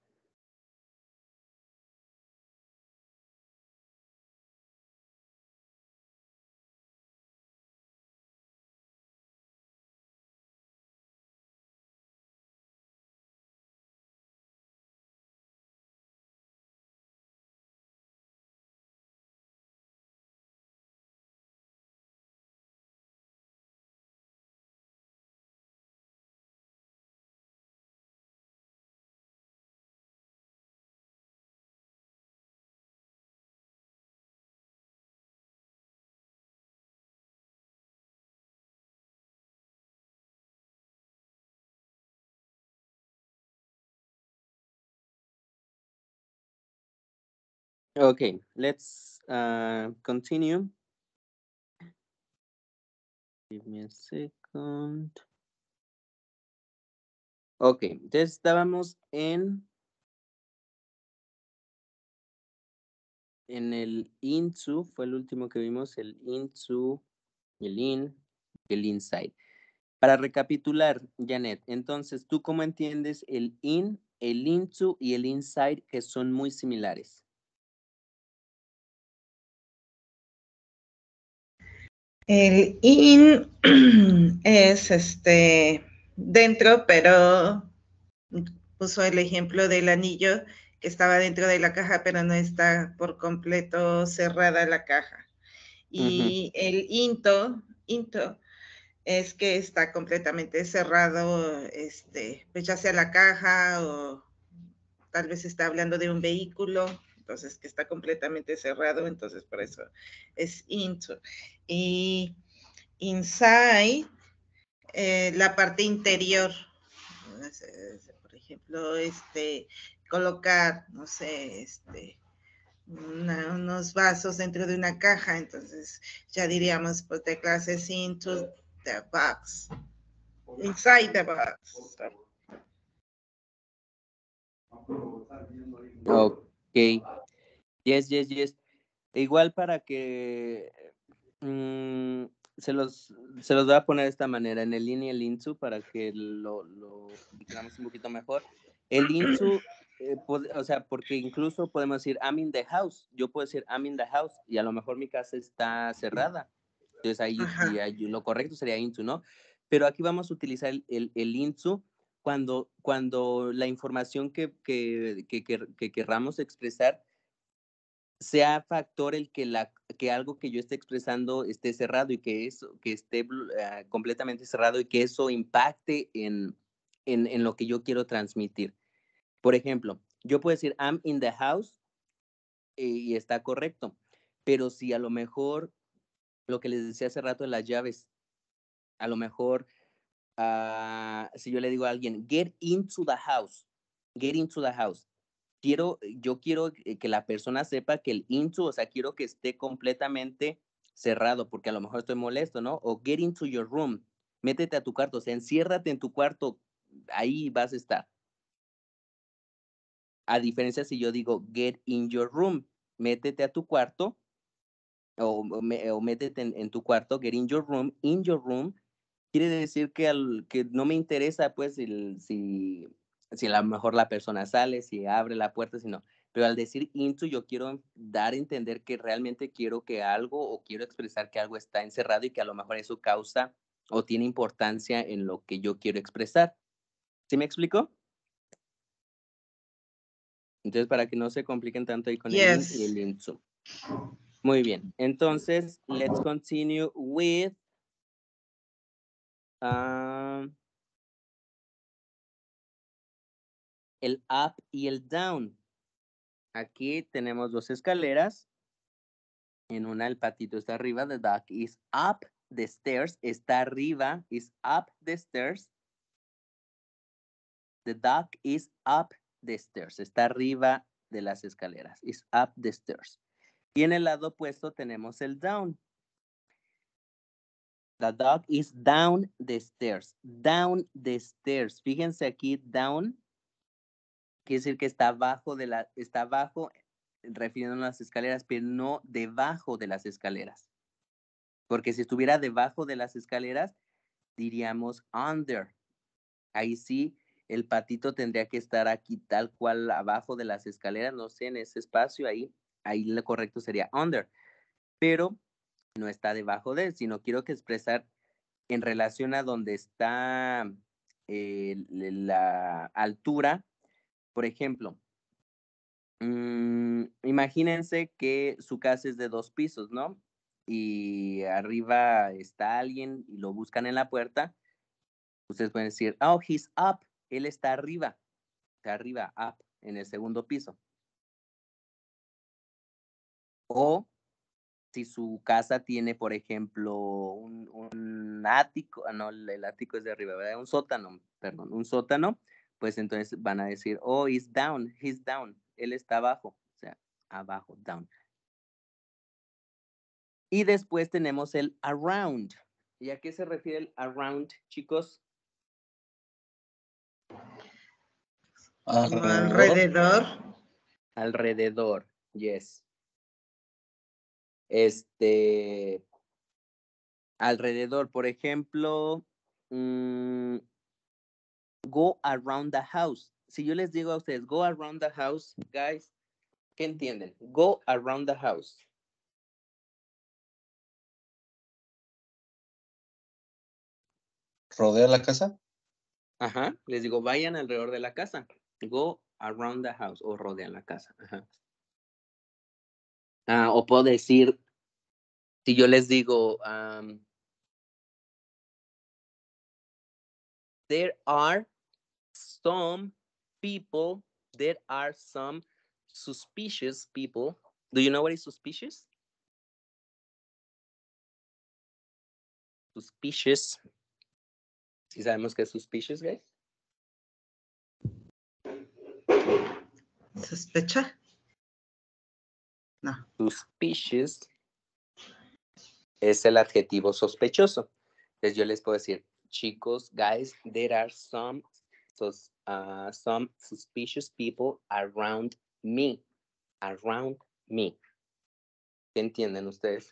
Okay, let's uh, continue. Give me a second. Ok, entonces estábamos en, en el into, fue el último que vimos, el into, el in, el inside. Para recapitular, Janet, entonces, ¿tú cómo entiendes el in, el into y el inside que son muy similares? El in es este dentro, pero puso el ejemplo del anillo que estaba dentro de la caja, pero no está por completo cerrada la caja. Y uh-huh. el into, into es que está completamente cerrado, este, pues ya sea la caja o tal vez está hablando de un vehículo, entonces que está completamente cerrado, entonces por eso es into. Y inside, eh, la parte interior, por ejemplo, este, colocar, no sé, este, una, unos vasos dentro de una caja, entonces ya diríamos, pues the class is into the box, inside the box. Ok, yes, yes, yes. Igual para que mmm, se los se los voy a poner de esta manera, en el in y el into, para que lo, lo digamos un poquito mejor. El into, eh, pod, o sea, porque incluso podemos decir I'm in the house, yo puedo decir I'm in the house, y a lo mejor mi casa está cerrada, entonces ahí, y ahí lo correcto sería into, ¿no? Pero aquí vamos a utilizar el, el, el into cuando, cuando la información que, que, que, que, que querramos expresar sea factor el que, la, que algo que yo esté expresando esté cerrado y que, eso, que esté uh, completamente cerrado y que eso impacte en, en, en lo que yo quiero transmitir. Por ejemplo, yo puedo decir I'm in the house eh, y está correcto, pero si a lo mejor lo que les decía hace rato de las llaves, a lo mejor uh, si yo le digo a alguien get into the house, get into the house, quiero, yo quiero que la persona sepa que el into, o sea, quiero que esté completamente cerrado, porque a lo mejor estoy molesto, ¿no? O get into your room, métete a tu cuarto, o sea, enciérrate en tu cuarto, ahí vas a estar. A diferencia si yo digo get in your room, métete a tu cuarto, o, o, o métete en, en tu cuarto, get in your room, in your room, quiere decir que, al, que no me interesa, pues, el, si, si a lo mejor la persona sale, si abre la puerta, si no. Pero al decir into, yo quiero dar a entender que realmente quiero que algo o quiero expresar que algo está encerrado y que a lo mejor eso causa o tiene importancia en lo que yo quiero expresar. ¿Sí me explico? Entonces, para que no se compliquen tanto ahí con yes. el in y el into. Muy bien. Entonces, let's continue with um, el up y el down. Aquí tenemos dos escaleras. En una el patito está arriba. The dog is up the stairs. Está arriba. Is up the stairs. The dog is up the stairs. Está arriba de las escaleras. Is up the stairs. Y en el lado opuesto tenemos el down. The dog is down the stairs. Down the stairs. Fíjense aquí, down. Quiere decir que está abajo de la, está abajo, refiriéndonos a las escaleras, pero no debajo de las escaleras. Porque si estuviera debajo de las escaleras, diríamos under. Ahí sí, el patito tendría que estar aquí tal cual abajo de las escaleras, no sé, en ese espacio ahí, ahí lo correcto sería under, pero no está debajo de él, sino quiero que expresar en relación a donde está eh, la altura. Por ejemplo, mmm, imagínense que su casa es de dos pisos, ¿no? Y arriba está alguien y lo buscan en la puerta. Ustedes pueden decir, oh, he's up. Él está arriba. Está arriba, up, en el segundo piso. O si su casa tiene, por ejemplo, un, un ático, no, el ático es de arriba, ¿verdad? Un sótano, perdón, un sótano, pues entonces van a decir, oh, he's down, he's down. Él está abajo, o sea, abajo, down. Y después tenemos el around. ¿Y a qué se refiere el around, chicos? Alrededor. Alrededor, yes. Este, alrededor, por ejemplo, mmm, go around the house. Si yo les digo a ustedes, go around the house, guys, ¿qué entienden? Go around the house. ¿Rodea la casa? Ajá, les digo, vayan alrededor de la casa. Go around the house o rodean la casa. Ajá. Ah, o puedo decir, si yo les digo, um, there are some people, there are some suspicious people. Do you know what is suspicious? Suspicious. ¿Sí sabemos qué es suspicious, guys? ¿Sospecha? No. Suspicious es el adjetivo sospechoso. Entonces yo les puedo decir, chicos, guys, there are some, sus, uh, some suspicious people around me. Around me. ¿Qué entienden ustedes?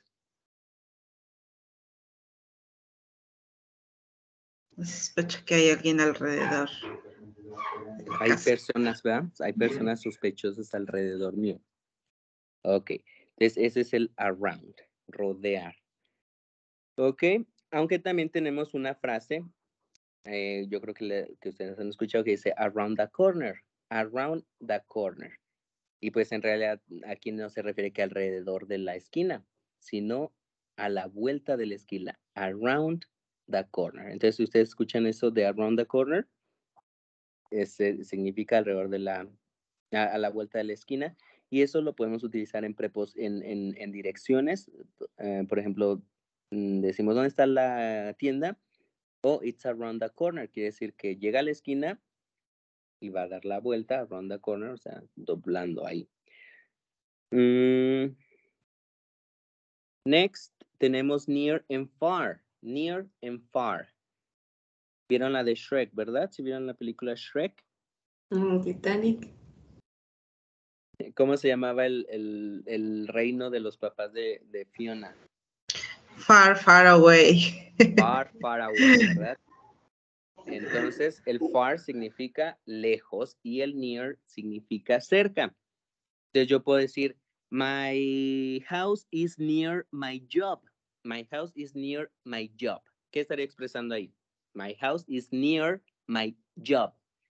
Sospecha que hay alguien alrededor. Hay personas, ¿verdad? Hay personas sospechosas alrededor mío. Ok. Entonces ese es el around, rodear. Ok. Aunque también tenemos una frase, eh, yo creo que, le, que ustedes han escuchado que dice around the corner. Around the corner. Y pues en realidad aquí no se refiere que alrededor de la esquina, sino a la vuelta de la esquina. Around the corner. Entonces si ustedes escuchan eso de around the corner, ese significa alrededor de la, a, a la vuelta de la esquina. Y eso lo podemos utilizar en, prepos, en, en, en direcciones. Uh, por ejemplo, decimos, ¿dónde está la tienda? O it's around the corner. Quiere decir que llega a la esquina y va a dar la vuelta around the corner, o sea, doblando ahí. Mm. Next, tenemos near and far. Near and far. ¿Vieron la de Shrek, verdad? ¿Sí vieron la película Shrek? Mm, Titanic. ¿Cómo se llamaba el, el, el reino de los papás de, de Fiona? Far, far away. Far, far away, ¿verdad? Entonces, el far significa lejos y el near significa cerca. Entonces, yo puedo decir, my house is near my job. My house is near my job. ¿Qué estaría expresando ahí? My house is near my job.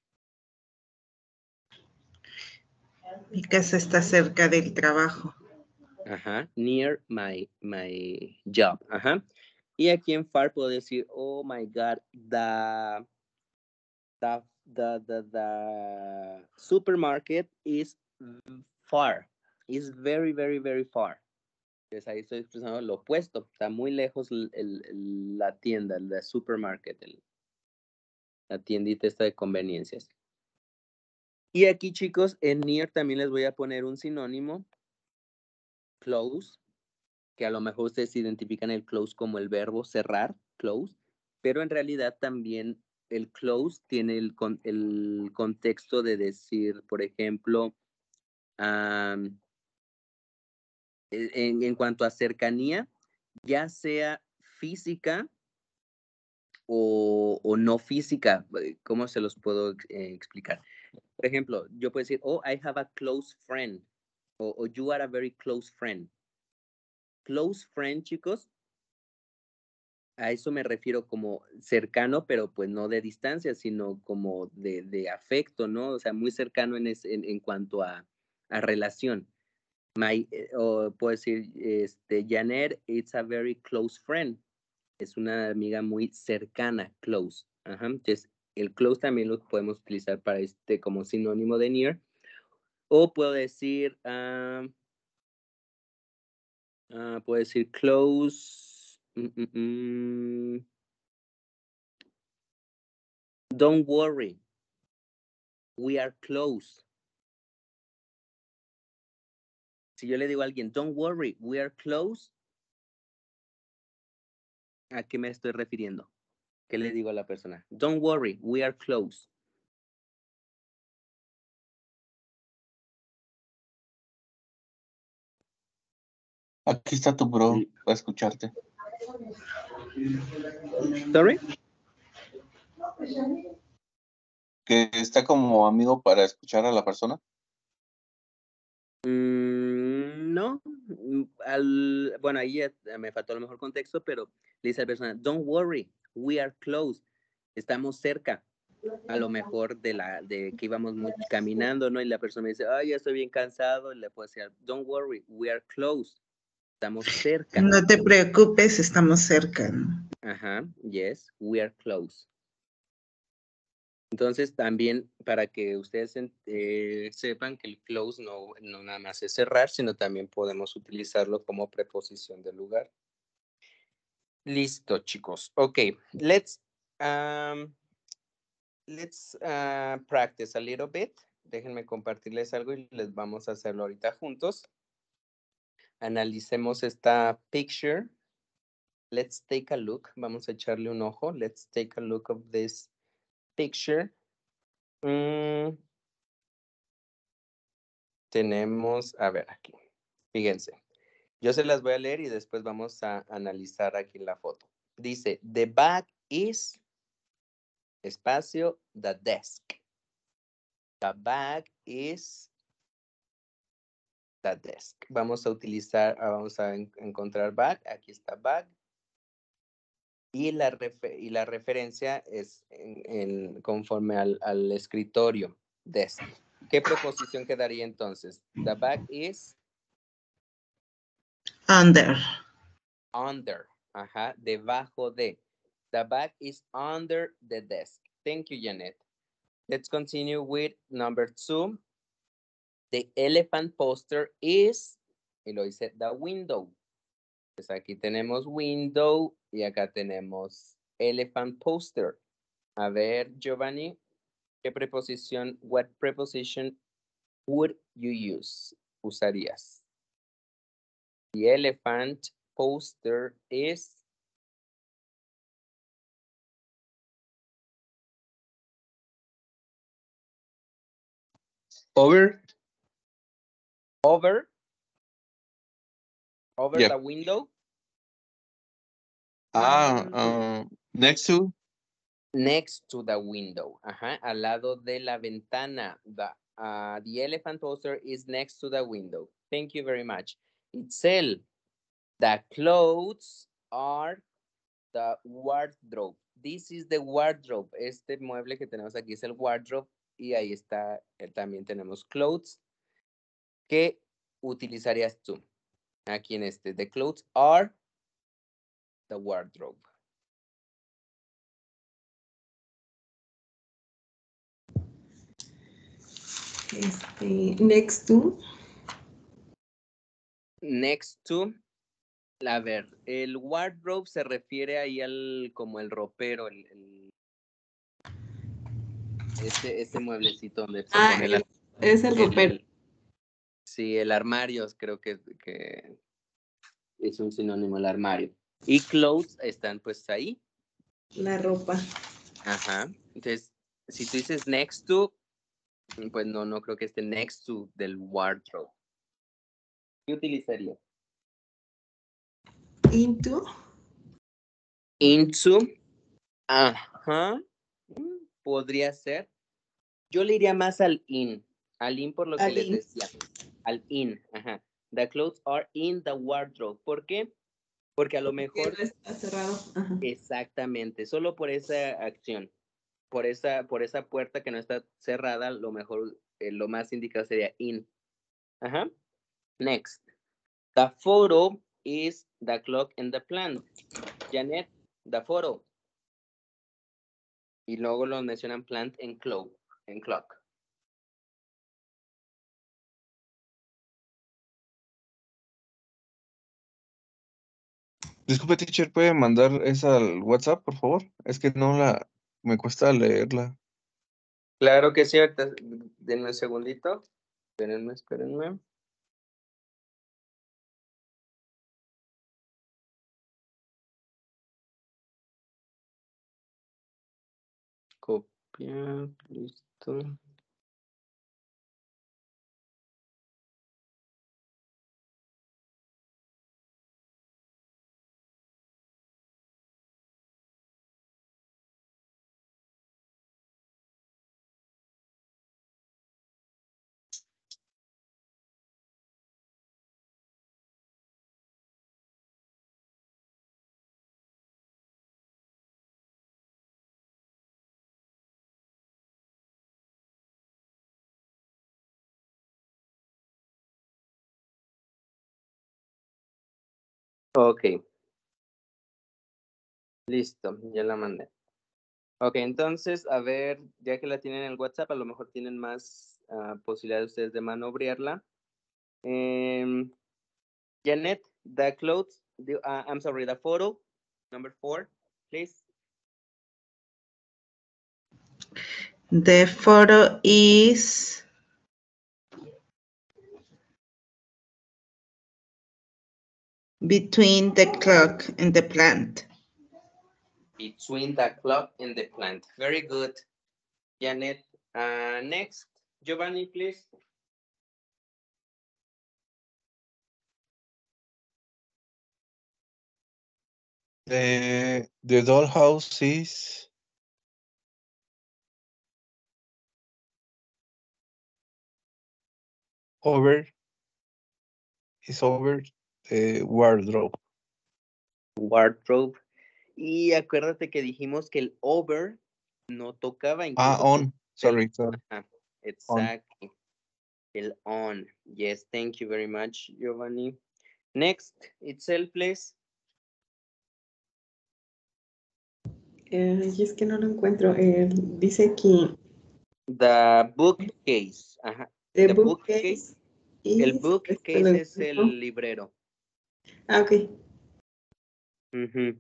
Mi casa está cerca del trabajo. Ajá, near my, my job. Ajá. Y aquí en far puedo decir, oh my God, the, the, the, the, the supermarket is far. Is very, very, very far. Entonces ahí estoy expresando lo opuesto. Está muy lejos el, el, la tienda, el supermarket, el, la tiendita esta de conveniencias. Y aquí, chicos, en near también les voy a poner un sinónimo, close, que a lo mejor ustedes identifican el close como el verbo cerrar, close, pero en realidad también el close tiene el, el contexto de decir, por ejemplo, um, en, en cuanto a cercanía, ya sea física o, o no física. ¿Cómo se los puedo eh, explicar? Por ejemplo, yo puedo decir, oh, I have a close friend. O, o you are a very close friend. Close friend, chicos, a eso me refiero como cercano, pero pues no de distancia, sino como de, de afecto, ¿no? O sea, muy cercano en, ese, en, en cuanto a, a relación. My, eh, o puedo decir, este, Janet, it's a very close friend. Es una amiga muy cercana, close. Ajá. Entonces, el close también lo podemos utilizar para este como sinónimo de near. O puedo decir, uh, uh, puedo decir close. Mm, mm, mm. Don't worry. We are close. Si yo le digo a alguien, don't worry, we are close, ¿a qué me estoy refiriendo? ¿Qué le digo a la persona? Don't worry, we are close. Aquí está tu bro para escucharte. ¿Sorry? Que está como amigo para escuchar a la persona. Mm, no. Al, bueno, ahí ya me faltó a lo mejor contexto, pero le dice a la persona, don't worry, we are close. Estamos cerca. A lo mejor de la de que íbamos muy caminando, ¿no? Y la persona me dice, ay, ya estoy bien cansado. Y le puedo decir, don't worry, we are close. Estamos cerca. No te preocupes, estamos cerca, ¿no? Ajá, yes, we are close. Entonces, también para que ustedes eh, sepan que el close no, no nada más es cerrar, sino también podemos utilizarlo como preposición de lugar. Listo, chicos. Ok, let's, um, let's uh, practice a little bit. Déjenme compartirles algo y les vamos a hacerlo ahorita juntos. Analicemos esta picture. Let's take a look. Vamos a echarle un ojo. Let's take a look of this picture. Mm. Tenemos, a ver aquí, fíjense. Yo se las voy a leer y después vamos a analizar aquí la foto. Dice, the bag is, espacio, the desk. The bag is the desk. Vamos a utilizar, vamos a en, encontrar bag. Aquí está bag. Y la, refer, y la referencia es en, en, conforme al, al escritorio, desk. ¿Qué preposición quedaría entonces? The bag is... Under. Under. Ajá, debajo de. The bag is under the desk. Thank you, Janet. Let's continue with number two. The elephant poster is, y lo dice, the window. Pues aquí tenemos window y acá tenemos elephant poster. A ver, Giovanni, ¿qué preposición, what preposition would you use? Usarías. The elephant poster is... Over. Over. Over yep. The window. Ah, um, next to. Next to the window. Ajá, al lado de la ventana. The, uh, the elephant poster is next to the window. Thank you very much. Itzel, the clothes are the wardrobe. This is the wardrobe. Este mueble que tenemos aquí es el wardrobe. Y ahí está, eh, también tenemos clothes. ¿Qué utilizarías tú? Aquí en este, the clothes are the wardrobe. Este, next to. Next to. A ver, el wardrobe se refiere ahí al, como el ropero, el, el ese, ese mueblecito donde se ah, pone el, la, es el ropero. El, sí, el armario, creo que, que es un sinónimo, el armario. Y clothes están pues ahí. La ropa. Ajá. Entonces, si tú dices next to, pues no, no creo que esté next to del wardrobe. ¿Qué utilizaría? Into. Into. Ajá. Podría ser. Yo le iría más al in. Al in por lo Al que les in. decía. Al in. Ajá. The clothes are in the wardrobe. ¿Por qué? Porque a lo mejor. Porque no está cerrado. Ajá. Exactamente. Solo por esa acción. Por esa, por esa puerta que no está cerrada, lo mejor, eh, lo más indicado sería in. Ajá. Next. The photo is the clock in the plant. Janet, the photo. Y luego lo mencionan plant en clock. En clock. Disculpe, teacher, ¿puede mandar esa al WhatsApp, por favor? Es que no la, me cuesta leerla. Claro que sí, ahorita, denme un segundito. Espérenme, espérenme. Copiar, listo. Ok. Listo, ya la mandé. Ok, entonces, a ver, ya que la tienen en el WhatsApp, a lo mejor tienen más uh, posibilidades ustedes de manobrearla. Um, Janet, the clothes, the, uh, I'm sorry, the photo, number four, please. The photo is between the clock and the plant. Between the clock and the plant. Very good, Janet. Uh, next, Giovanni, please. The, the dollhouse is over, is over the wardrobe. Wardrobe. Y acuérdate que dijimos que el over no tocaba incluso. Ah, on. Sorry, sorry. Uh, exactly. On. El on. Yes, thank you very much, Giovanni. Next, Itzel, please. Eh, y es que no lo encuentro. Eh, dice aquí. The bookcase. Ajá. The, The bookcase. bookcase. El bookcase es el ¿no? librero. Ah, ok. Uh-huh.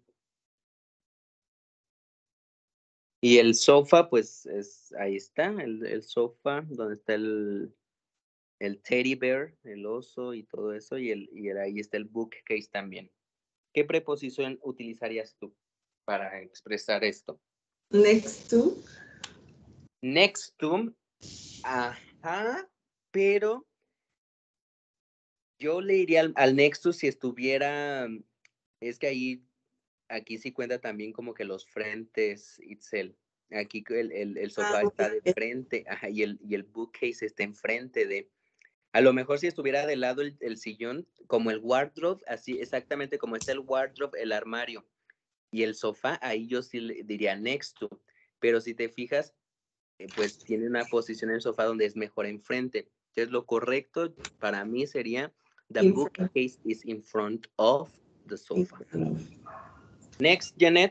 Y el sofá, pues, es ahí está, el, el sofá, donde está el, el teddy bear, el oso y todo eso, y, el, y el, ahí está el bookcase también. ¿Qué preposición utilizarías tú para expresar esto? Next to. Next to, ajá, pero yo le iría al, al next to si estuviera, es que ahí, aquí sí cuenta también como que los frentes, Itzel. Aquí el, el, el sofá Ah, está okay. de frente, ajá, y el, y el bookcase está enfrente de. A lo mejor si estuviera de lado el, el sillón, como el wardrobe, así exactamente como está el wardrobe, el armario. Y el sofá, ahí yo sí le diría next to. Pero si te fijas, eh, pues tiene una posición en el sofá donde es mejor enfrente. Entonces lo correcto para mí sería the In bookcase is in front of the sofa. Of. Next, Janet.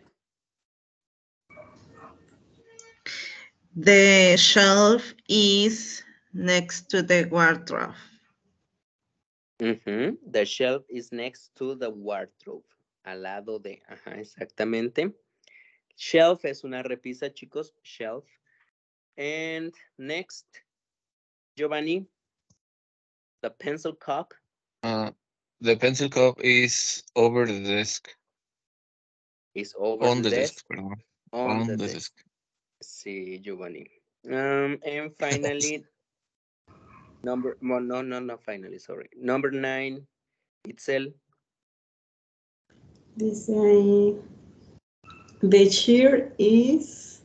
The shelf is next to the wardrobe. Uh-huh. The shelf is next to the wardrobe. Al lado de, ajá, exactamente. Shelf es una repisa, chicos. Shelf. And next, Giovanni, the pencil cup. Uh, the pencil cup is over the desk. Is over on the, the desk. desk, perdón. On, On the, the desk. desk. Sí, Giovanni. Um, and finally, number, well, no, no, no, finally, sorry. Number nine, Itzel. Dice ahí, The chair is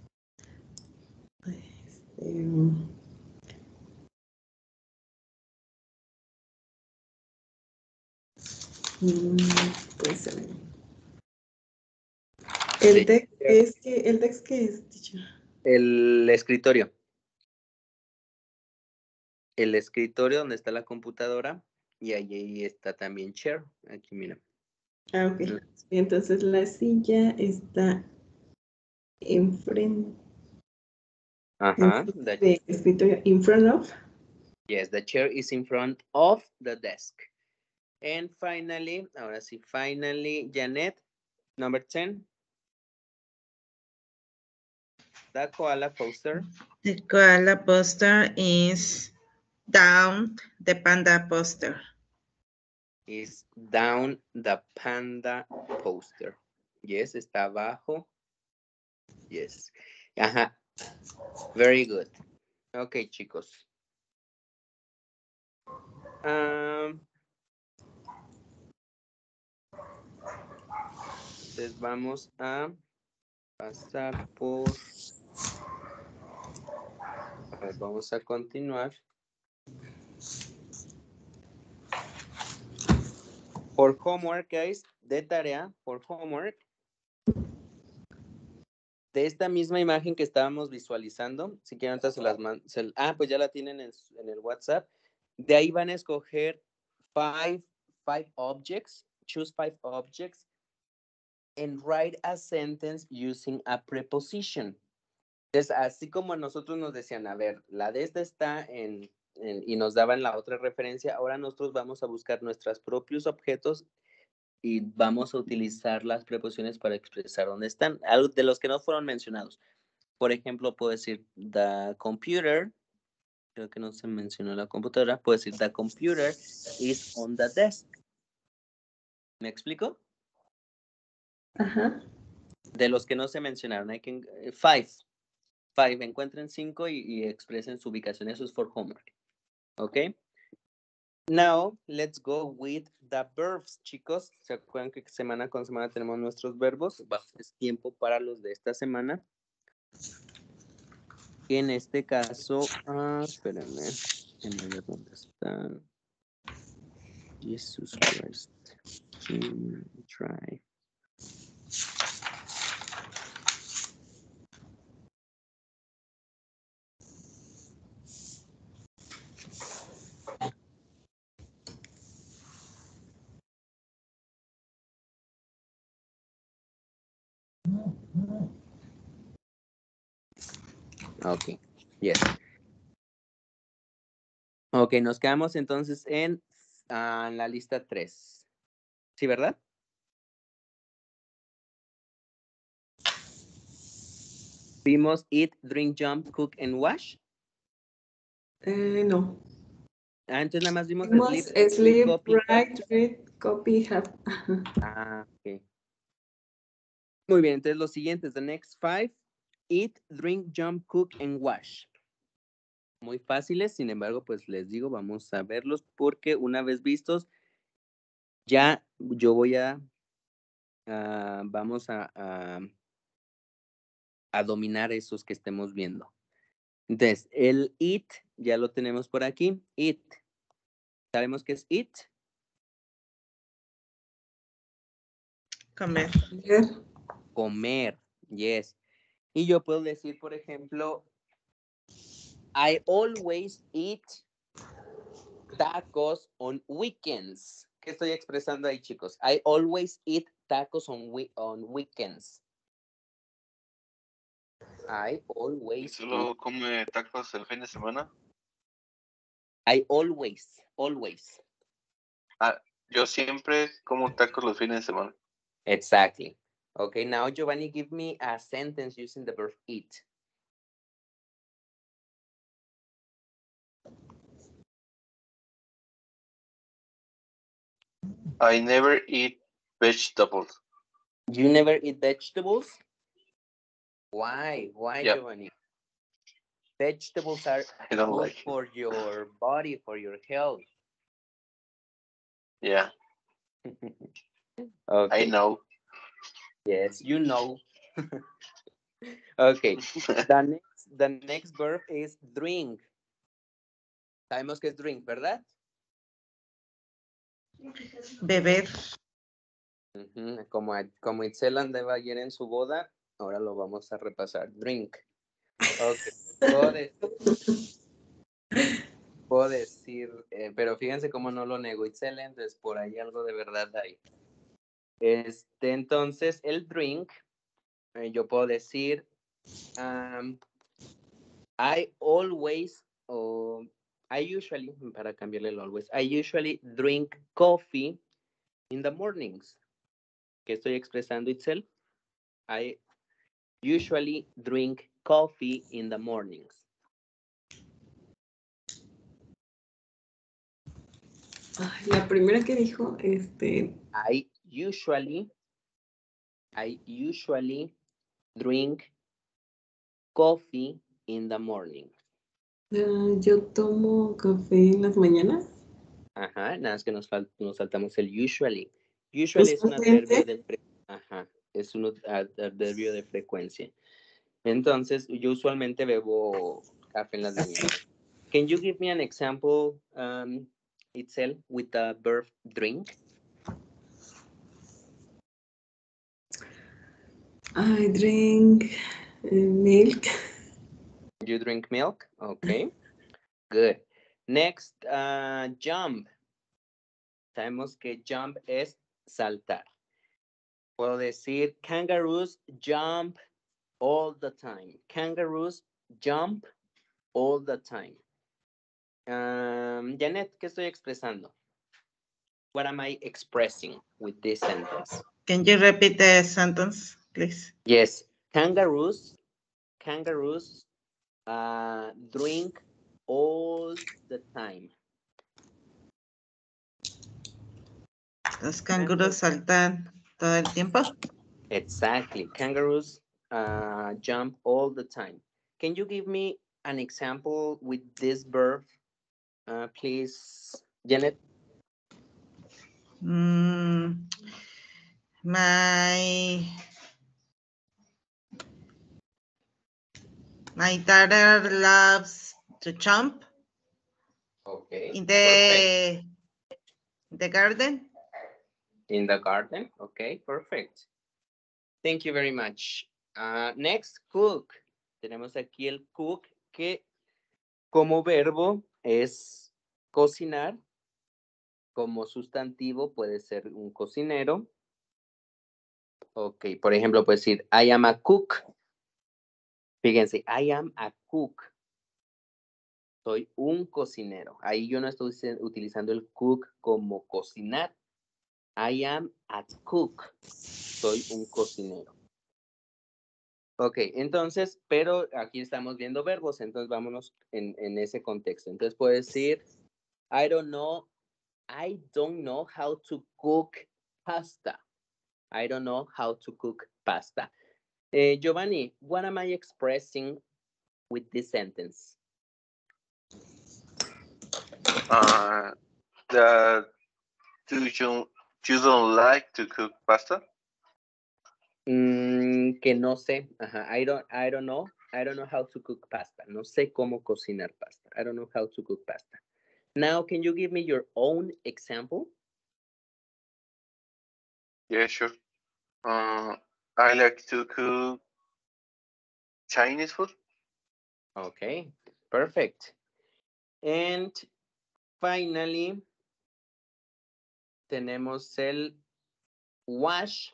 um, pues, el text es que el text que es, teacher. El escritorio. El escritorio donde está la computadora y allí está también chair. Aquí mira. Ah, ok. Entonces la silla está enfrente. Ajá. The escritorio in front of. Yes, the chair is in front of the desk. And finally, ahora sí, finally, Janet, number ten. The koala poster. The koala poster is down the panda poster. Is down the panda poster. Yes, está abajo. Yes. Ajá. Very good. Ok, chicos. Um, entonces vamos a pasar por... A ver, vamos a continuar. Por homework, guys, de tarea, por homework. De esta misma imagen que estábamos visualizando, si quieren ahorita se las man, se, ah, pues ya la tienen en, en el WhatsApp. De ahí van a escoger five, five objects, choose five objects, and write a sentence using a preposition. Entonces, así como nosotros nos decían, a ver, la de esta está en, en, y nos daban la otra referencia, ahora nosotros vamos a buscar nuestros propios objetos y vamos a utilizar las preposiciones para expresar dónde están, algo de los que no fueron mencionados. Por ejemplo, puedo decir the computer, creo que no se mencionó la computadora, puedo decir the computer is on the desk. ¿Me explico? Ajá. De los que no se mencionaron, hay que, five, five, encuentren cinco y, y expresen su ubicación, eso es for homework. ¿Ok? Now, let's go with the verbs, chicos. ¿Se acuerdan que semana con semana tenemos nuestros verbos? Es tiempo para los de esta semana. En este caso, ah, espérenme, déjenme ver dónde están. Jesus Christ. Hmm, try. Ok, yes. Ok, nos quedamos entonces en, uh, en la lista tres. ¿Sí, verdad? Vimos eat, drink, jump, cook, and wash. Eh, no. Ah, entonces nada más vimos Vimos sleep, sleep, copy, write, read, copy, have. Ah, ok. Muy bien, entonces los siguientes, the next five, eat, drink, jump, cook, and wash. Muy fáciles, sin embargo, pues les digo, vamos a verlos porque una vez vistos, ya yo voy a, uh, vamos a, a, a dominar esos que estemos viendo. Entonces, el eat, ya lo tenemos por aquí, eat. ¿Sabemos qué es eat? Comer. Comer, yes. Y yo puedo decir, por ejemplo, I always eat tacos on weekends. ¿Qué estoy expresando ahí, chicos? I always eat tacos on, we on weekends. I always ¿Solo eat. come tacos el fin de semana? I always, always. Ah, yo siempre como tacos los fines de semana. Exactly. Okay, now Giovanni, give me a sentence using the verb eat. I never eat vegetables. You never eat vegetables? Why? Why, Yep. Giovanni? Vegetables are I don't good like it. for your body, for your health. Yeah, Okay. I know. Yes, you know. Okay. The next, the next verb is drink. Sabemos que es drink, ¿verdad? Beber. Uh-huh. Como, como Itzel andaba ayer en su boda, ahora lo vamos a repasar. Drink. Okay. Puedo decir, puedo decir eh, pero fíjense cómo no lo nego, Itzel, entonces por ahí algo de verdad hay. Este, entonces, el drink, eh, yo puedo decir, um, I always, o I usually, para cambiarle el always, I usually drink coffee in the mornings. ¿Qué estoy expresando, Itzel? I usually drink coffee in the mornings. Ay, la primera que dijo, este, I usually, I usually drink coffee in the morning. ah, yo tomo café en las mañanas. Ajá, nada más que nos, fal- nos saltamos el usually. Usually es un Usualmente. adverbio de fre- ajá, es un ad- adverbio de frecuencia. Entonces, yo usualmente bebo café en las mañanas. Can you give me an example, um, Itzel, with the verb drink? I drink uh, milk. You drink milk? Okay, good. Next, uh, jump. Sabemos que jump es saltar. Puedo decir, kangaroos jump all the time. Kangaroos jump all the time. Um, Janet, ¿qué estoy expresando? What am I expressing with this sentence? Can you repeat the sentence, please? Yes, kangaroos, kangaroos uh, drink all the time. Los canguros saltan todo el tiempo. Exactly, kangaroos uh, jump all the time. Can you give me an example with this verb, uh, please, Janet? Mm, my my daughter loves to jump Okay. in the in the garden. In the garden. Okay, perfect. Thank you very much. Uh, next, cook. Tenemos aquí el cook, que como verbo es cocinar. Como sustantivo puede ser un cocinero. Ok, por ejemplo, puede decir, I am a cook. Fíjense, I am a cook. Soy un cocinero. Ahí yo no estoy utilizando el cook como cocinar. I am a cook. Soy un cocinero. Ok, entonces, pero aquí estamos viendo verbos, entonces vámonos en, en ese contexto. Entonces puedo decir, I don't know, I don't know how to cook pasta. I don't know how to cook pasta. Eh, Giovanni, what am I expressing with this sentence? Uh, that you, you don't like to cook pasta? Mm, que no sé. Ajá. I don't, I don't know. I don't know how to cook pasta. No sé cómo cocinar pasta. I don't know how to cook pasta. Now, can you give me your own example? Yeah, sure. Uh, I like to cook Chinese food. Okay, perfect. And finally, tenemos el wash,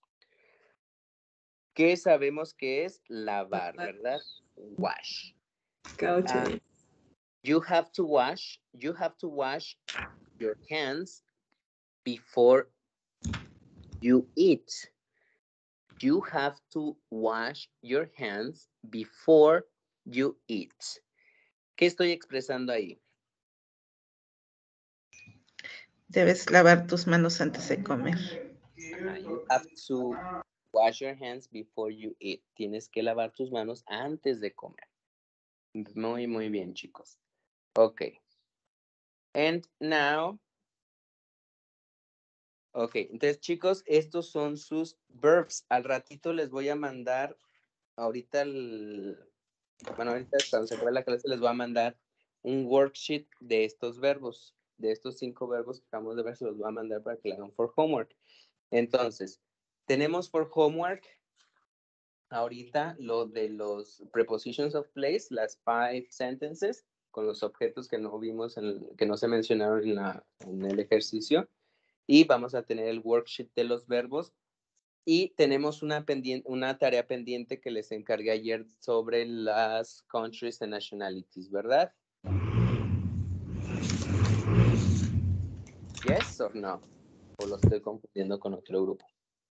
que sabemos que es lavar, ¿verdad? Wash. Caucho. Uh, you have to wash, you have to wash your hands before you eat. You have to wash your hands before you eat. ¿Qué estoy expresando ahí? Debes lavar tus manos antes de comer. Uh, you have to wash your hands before you eat. Tienes que lavar tus manos antes de comer. Muy, muy bien, chicos. Okay. And now, Ok, entonces chicos, estos son sus verbs. Al ratito les voy a mandar, ahorita, el, bueno, ahorita cuando se acabe la clase les voy a mandar un worksheet de estos verbos, de estos cinco verbos que acabamos de ver, se los voy a mandar para que lo hagan for homework. Entonces, tenemos for homework ahorita lo de los prepositions of place, las five sentences, con los objetos que no vimos, en, que no se mencionaron en, la, en el ejercicio. Y vamos a tener el worksheet de los verbos. Y tenemos una, pendiente, una tarea pendiente que les encargué ayer sobre las countries and nationalities, ¿verdad? ¿Yes or no? ¿O lo estoy confundiendo con otro grupo?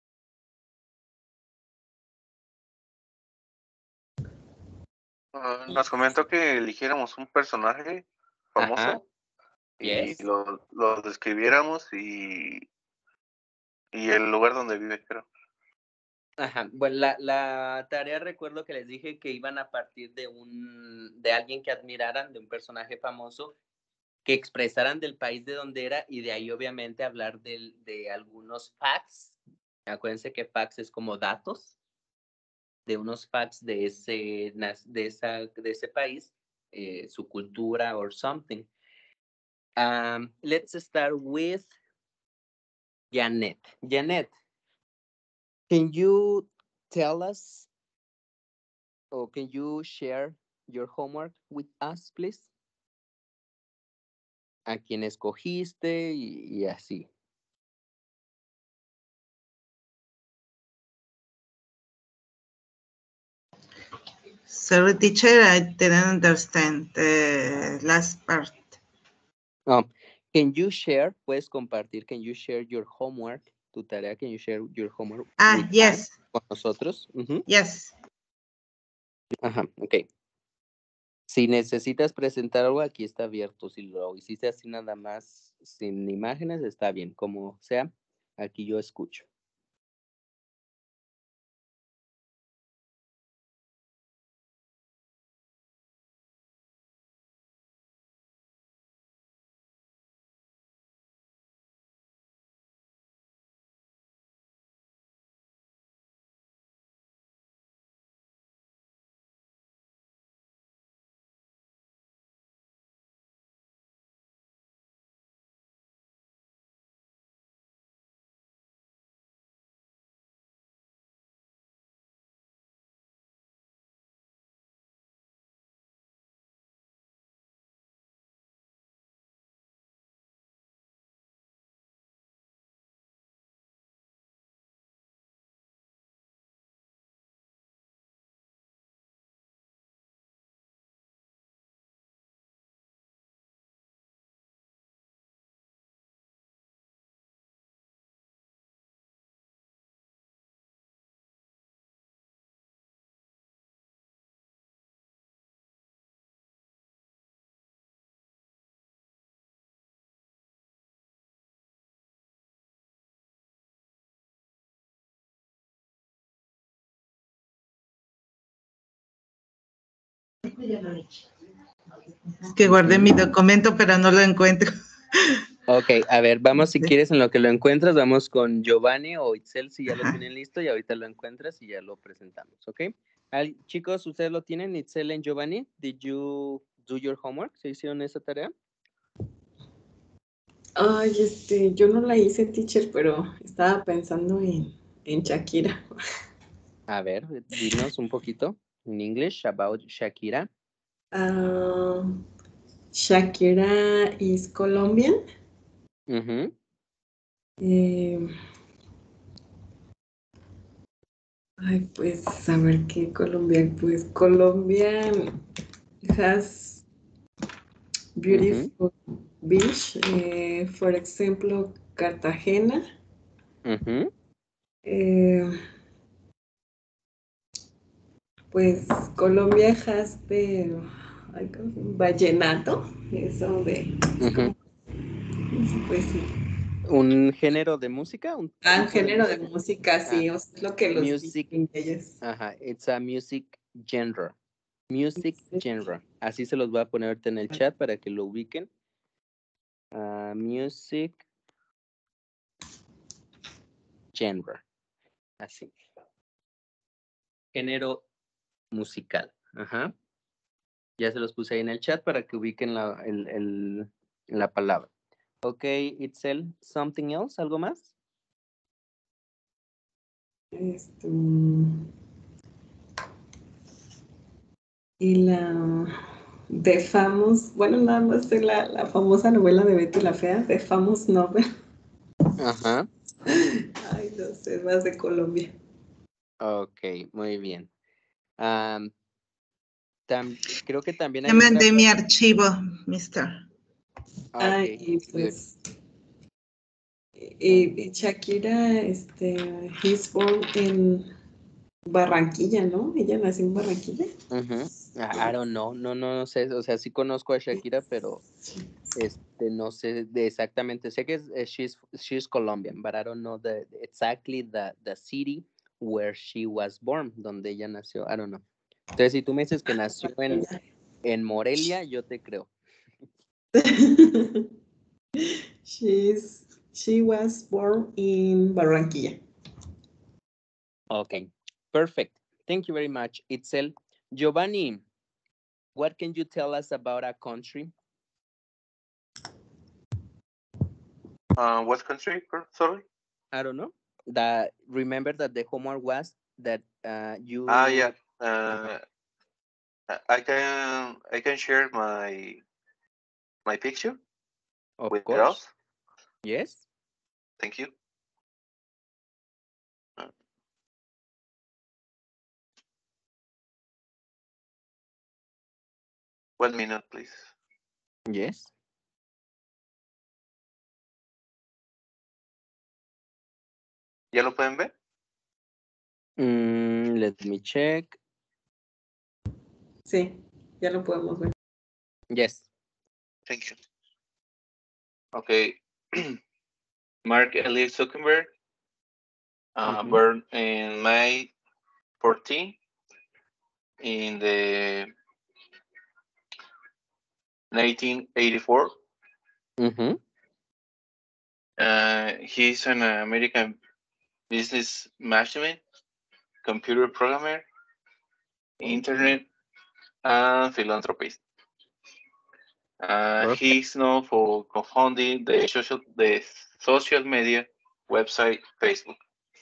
Uh, nos comentó que eligiéramos un personaje famoso. Ajá. Y yes. lo, lo describiéramos y, y el lugar donde vive, creo. Ajá, bueno, la, la tarea, recuerdo que les dije que iban a partir de un, de alguien que admiraran, de un personaje famoso, que expresaran del país de donde era y de ahí obviamente hablar de, de algunos facts. Acuérdense que facts es como datos, de unos facts de ese, de esa, de ese país, eh, su cultura or something. Um, let's start with Janet. Janet, can you tell us, or can you share your homework with us, please? A quién escogiste y, y así. Sorry, teacher, I didn't understand the last part. Oh, can you share? Puedes compartir. Can you share your homework? Tu tarea. Can you share your homework? Ah, with yes. us, con nosotros. Uh-huh. Yes. Ajá, ok. Si necesitas presentar algo, aquí está abierto. Si lo hiciste así nada más sin imágenes, está bien. Como sea, aquí yo escucho. Es que guardé mi documento, pero no lo encuentro. Ok, a ver, vamos si quieres en lo que lo encuentras, vamos con Giovanni o Itzel si ya lo tienen listo y ahorita lo encuentras y ya lo presentamos, ¿ok? Al, chicos, ¿ustedes lo tienen, Itzel y Giovanni? Did you do your homework? ¿Se hicieron esa tarea? Ay, este, yo no la hice, teacher, pero estaba pensando en, en Shakira. A ver, dinos un poquito en English about Shakira. Uh, Shakira is Colombian. Uh-huh. Eh, ay, pues, a ver qué Colombia, pues Colombia has beautiful uh-huh. beach, eh, for example, Cartagena. Uh-huh. Eh, pues Colombia has de ay, vallenato, eso de Uh-huh. pues sí. ¿Un género de música? ¿Un ah, un género de música, sí, ah, es lo que los music, ellos. Ajá, it's a music genre. Music genre. Así se los voy a poner ahorita en el chat para que lo ubiquen. Uh, music genre. Así. Género musical. Ajá. Ya se los puse ahí en el chat para que ubiquen la, el, el, la palabra. Ok, Itzel, something else, ¿algo más? Este, y la The Famous, bueno, nada más de la, la famosa novela de Betty la Fea, The Famous Novel. Ajá. Ay, no sé, más de Colombia. Ok, muy bien. Um, tam, creo que también Ya hay otra. mandé mi archivo, mister. Ah, Ay, ok, y good. pues y, y Shakira, este, he's born en Barranquilla, ¿no? Ella nació en Barranquilla. Uh-huh. I, I don't know, no, no, no sé, o sea, sí conozco a Shakira, pero este, no sé de exactamente, sé que es, eh, she's, she's Colombian, but I don't know the, exactly the, the city where she was born, donde ella nació, I don't know. Entonces, si tú me dices que nació en, en Morelia, yo te creo. She's, she was born in Barranquilla. Okay, perfect. Thank you very much, Itzel. Giovanni, what can you tell us about a country? Uh, what country? Sorry. I don't know. That remember that the homework was that uh, you. Ah, yeah. Uh, I can I can share my my picture Of with course. us. Yes. Thank you. One minute, please. Yes. ¿Ya lo pueden ver? Mm, let me check. Sí, ya lo podemos ver. Yes. Thank you. Okay. Mark Elliott Zuckerberg, uh, Mm-hmm. born in May fourteenth in the nineteen eighty-four. Mm-hmm. Uh, he's an American business mastermind, computer programmer, internet, and philanthropist. Uh, he's known for co-founding the social, the social media website Facebook.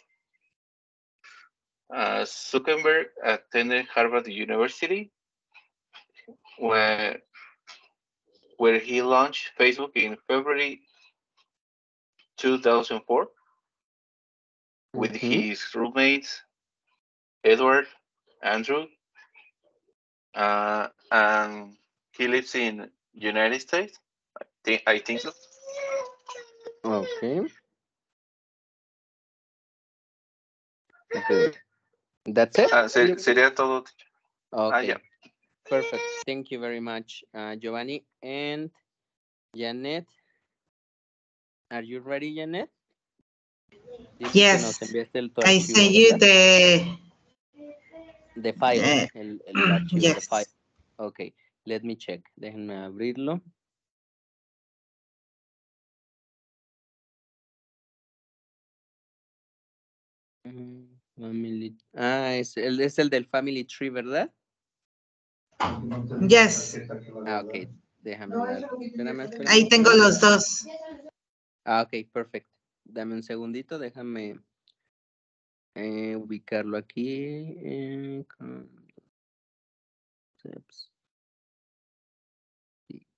Uh, Zuckerberg attended Harvard University, where, where he launched Facebook in February two thousand four with Mm-hmm. his roommates, Edward, Andrew, uh, and he lives in United States. I think, I think so. Okay. Good. That's it? Ah, se, sería todo. Okay. Ah, yeah. Perfect. Thank you very much, uh, Giovanni. And Janet, are you ready, Janet? Yes. I send you the the file, uh, el, el archivo, yes. the file. Okay, let me check. Déjenme abrirlo. Family. Ah, es el, es el del Family Tree, ¿verdad? Yes. Ah, ok. Déjame dar. Espérame, espérame, Ahí tengo espérame. los dos. Ah, ok, perfecto. Dame un segundito, déjame eh, ubicarlo aquí. Eh, concepts. Sí.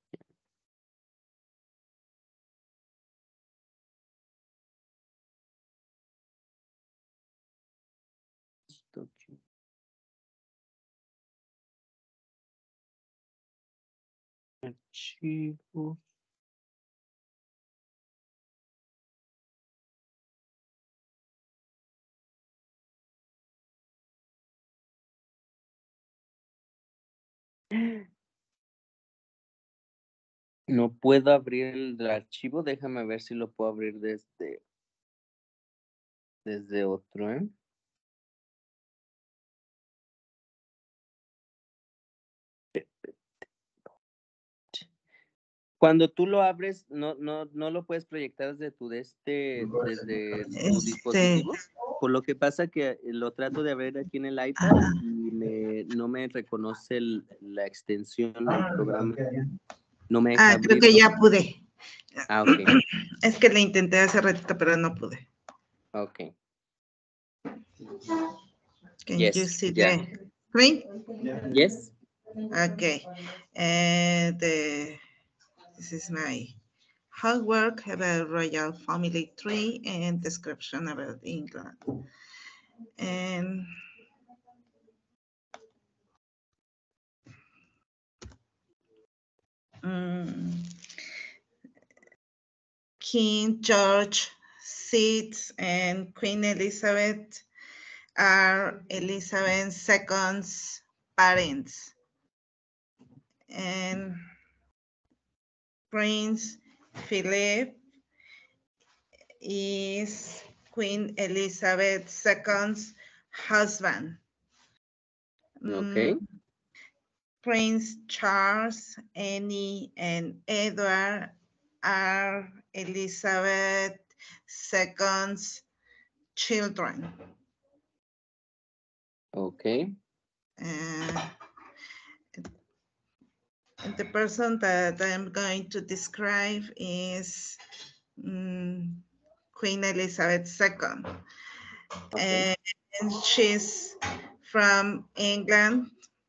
Archivo. No puedo abrir el archivo, déjame ver si lo puedo abrir desde, desde otro, ¿eh? Cuando tú lo abres, no, no, no lo puedes proyectar desde tu, de este, desde tu Este, dispositivo. Por lo que pasa que lo trato de abrir aquí en el iPad y me, no me reconoce el- la extensión, el programa. No me deja ah, creo que abrirlo. ya pude. Ah, ok. Es que lo intenté hace ratito, pero no pude. Ok. Can Yes, you see yeah. the screen? Yes. Okay. Uh, the, this is my homework about Royal Family Tree and description about England. And um, King George six and Queen Elizabeth are Elizabeth second's parents. And Prince Philip is Queen Elizabeth second's husband. Okay. Mm, Prince Charles, Annie, and Edward are Elizabeth second's children. Okay. Uh, the person that I'm going to describe is um, Queen Elizabeth second. Okay. And she's from England.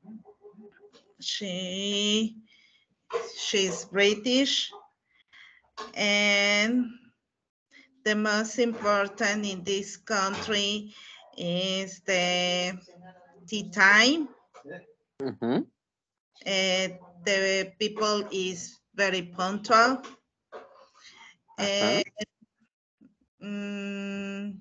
She she's British, and the most important in this country is the tea time. Mm-hmm. Uh, the people is very punctual. Uh-huh. And, mm,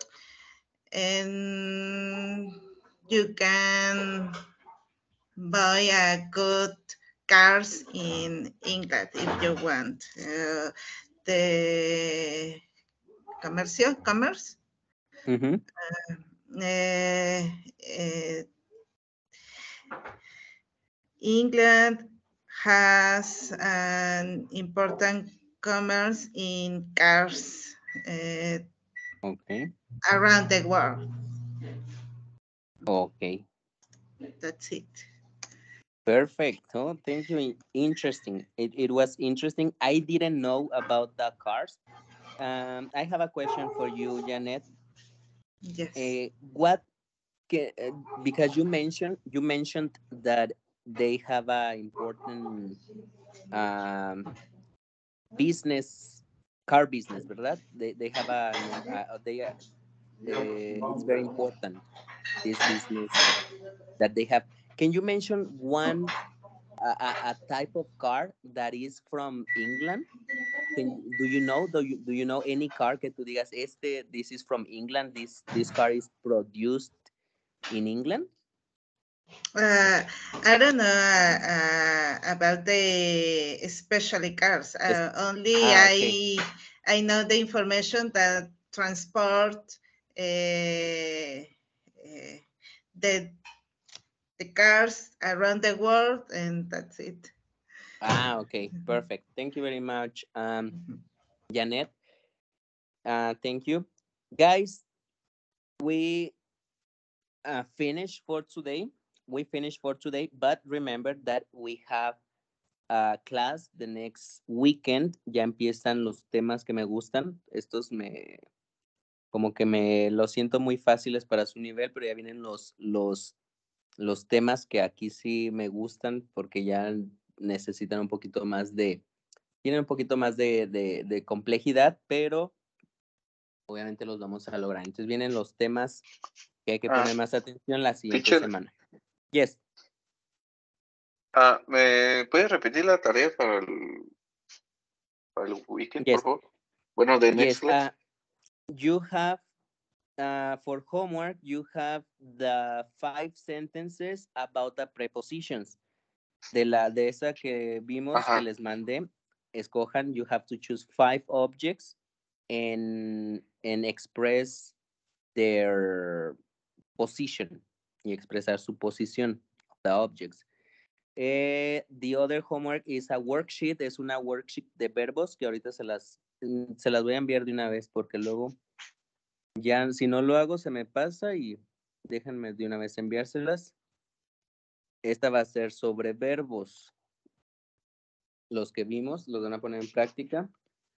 and you can buy a good cars in England if you want. Uh, the comercio, commerce. Mm-hmm. Uh, uh, England has an important commerce in cars uh, Okay. around the world. Okay. That's it. Perfect. Oh, thank you. In- Interesting. It, it was interesting. I didn't know about the cars. Um, I have a question for you, Janet. Yes. Uh, what ca- uh, because you mentioned you mentioned that they have a important um, business, car business, ¿verdad? They they have a, uh, they uh, it's very important, this business that they have. Can you mention one a, a, a type of car that is from England? Can, do you know do you do you know any car que tú digas este this is from England, this this car is produced in England? Uh, I don't know uh, uh, about the especially cars. Uh, only Ah, okay. I I know the information that transport uh, uh, the the cars around the world, and that's it. Ah, okay, perfect. Thank you very much, um, Janet. Uh, thank you, guys. We uh, finished for today. We finished for today, but remember that we have a class the next weekend. Ya empiezan los temas que me gustan. Estos me, como que me los siento muy fáciles para su nivel, pero ya vienen los, los, los temas que aquí sí me gustan porque ya necesitan un poquito más de, tienen un poquito más de, de, de complejidad, pero obviamente los vamos a lograr. Entonces vienen los temas que hay que Ah, poner más atención la siguiente teacher, semana. Yes. ah, ¿me puedes repetir la tarea para el, para el weekend, Yes. por favor? Bueno, the next Yes. class. Uh, you have, uh, for homework, you have the five sentences about the prepositions. De la de esa que vimos, Ajá. que les mandé, escojan, you have to choose five objects and, and express their position y expresar su posición, the objects. Eh, the other homework is a worksheet, es una worksheet de verbos que ahorita se las, se las voy a enviar de una vez porque luego ya si no lo hago se me pasa y déjenme de una vez enviárselas. Esta va a ser sobre verbos. Los que vimos los van a poner en práctica.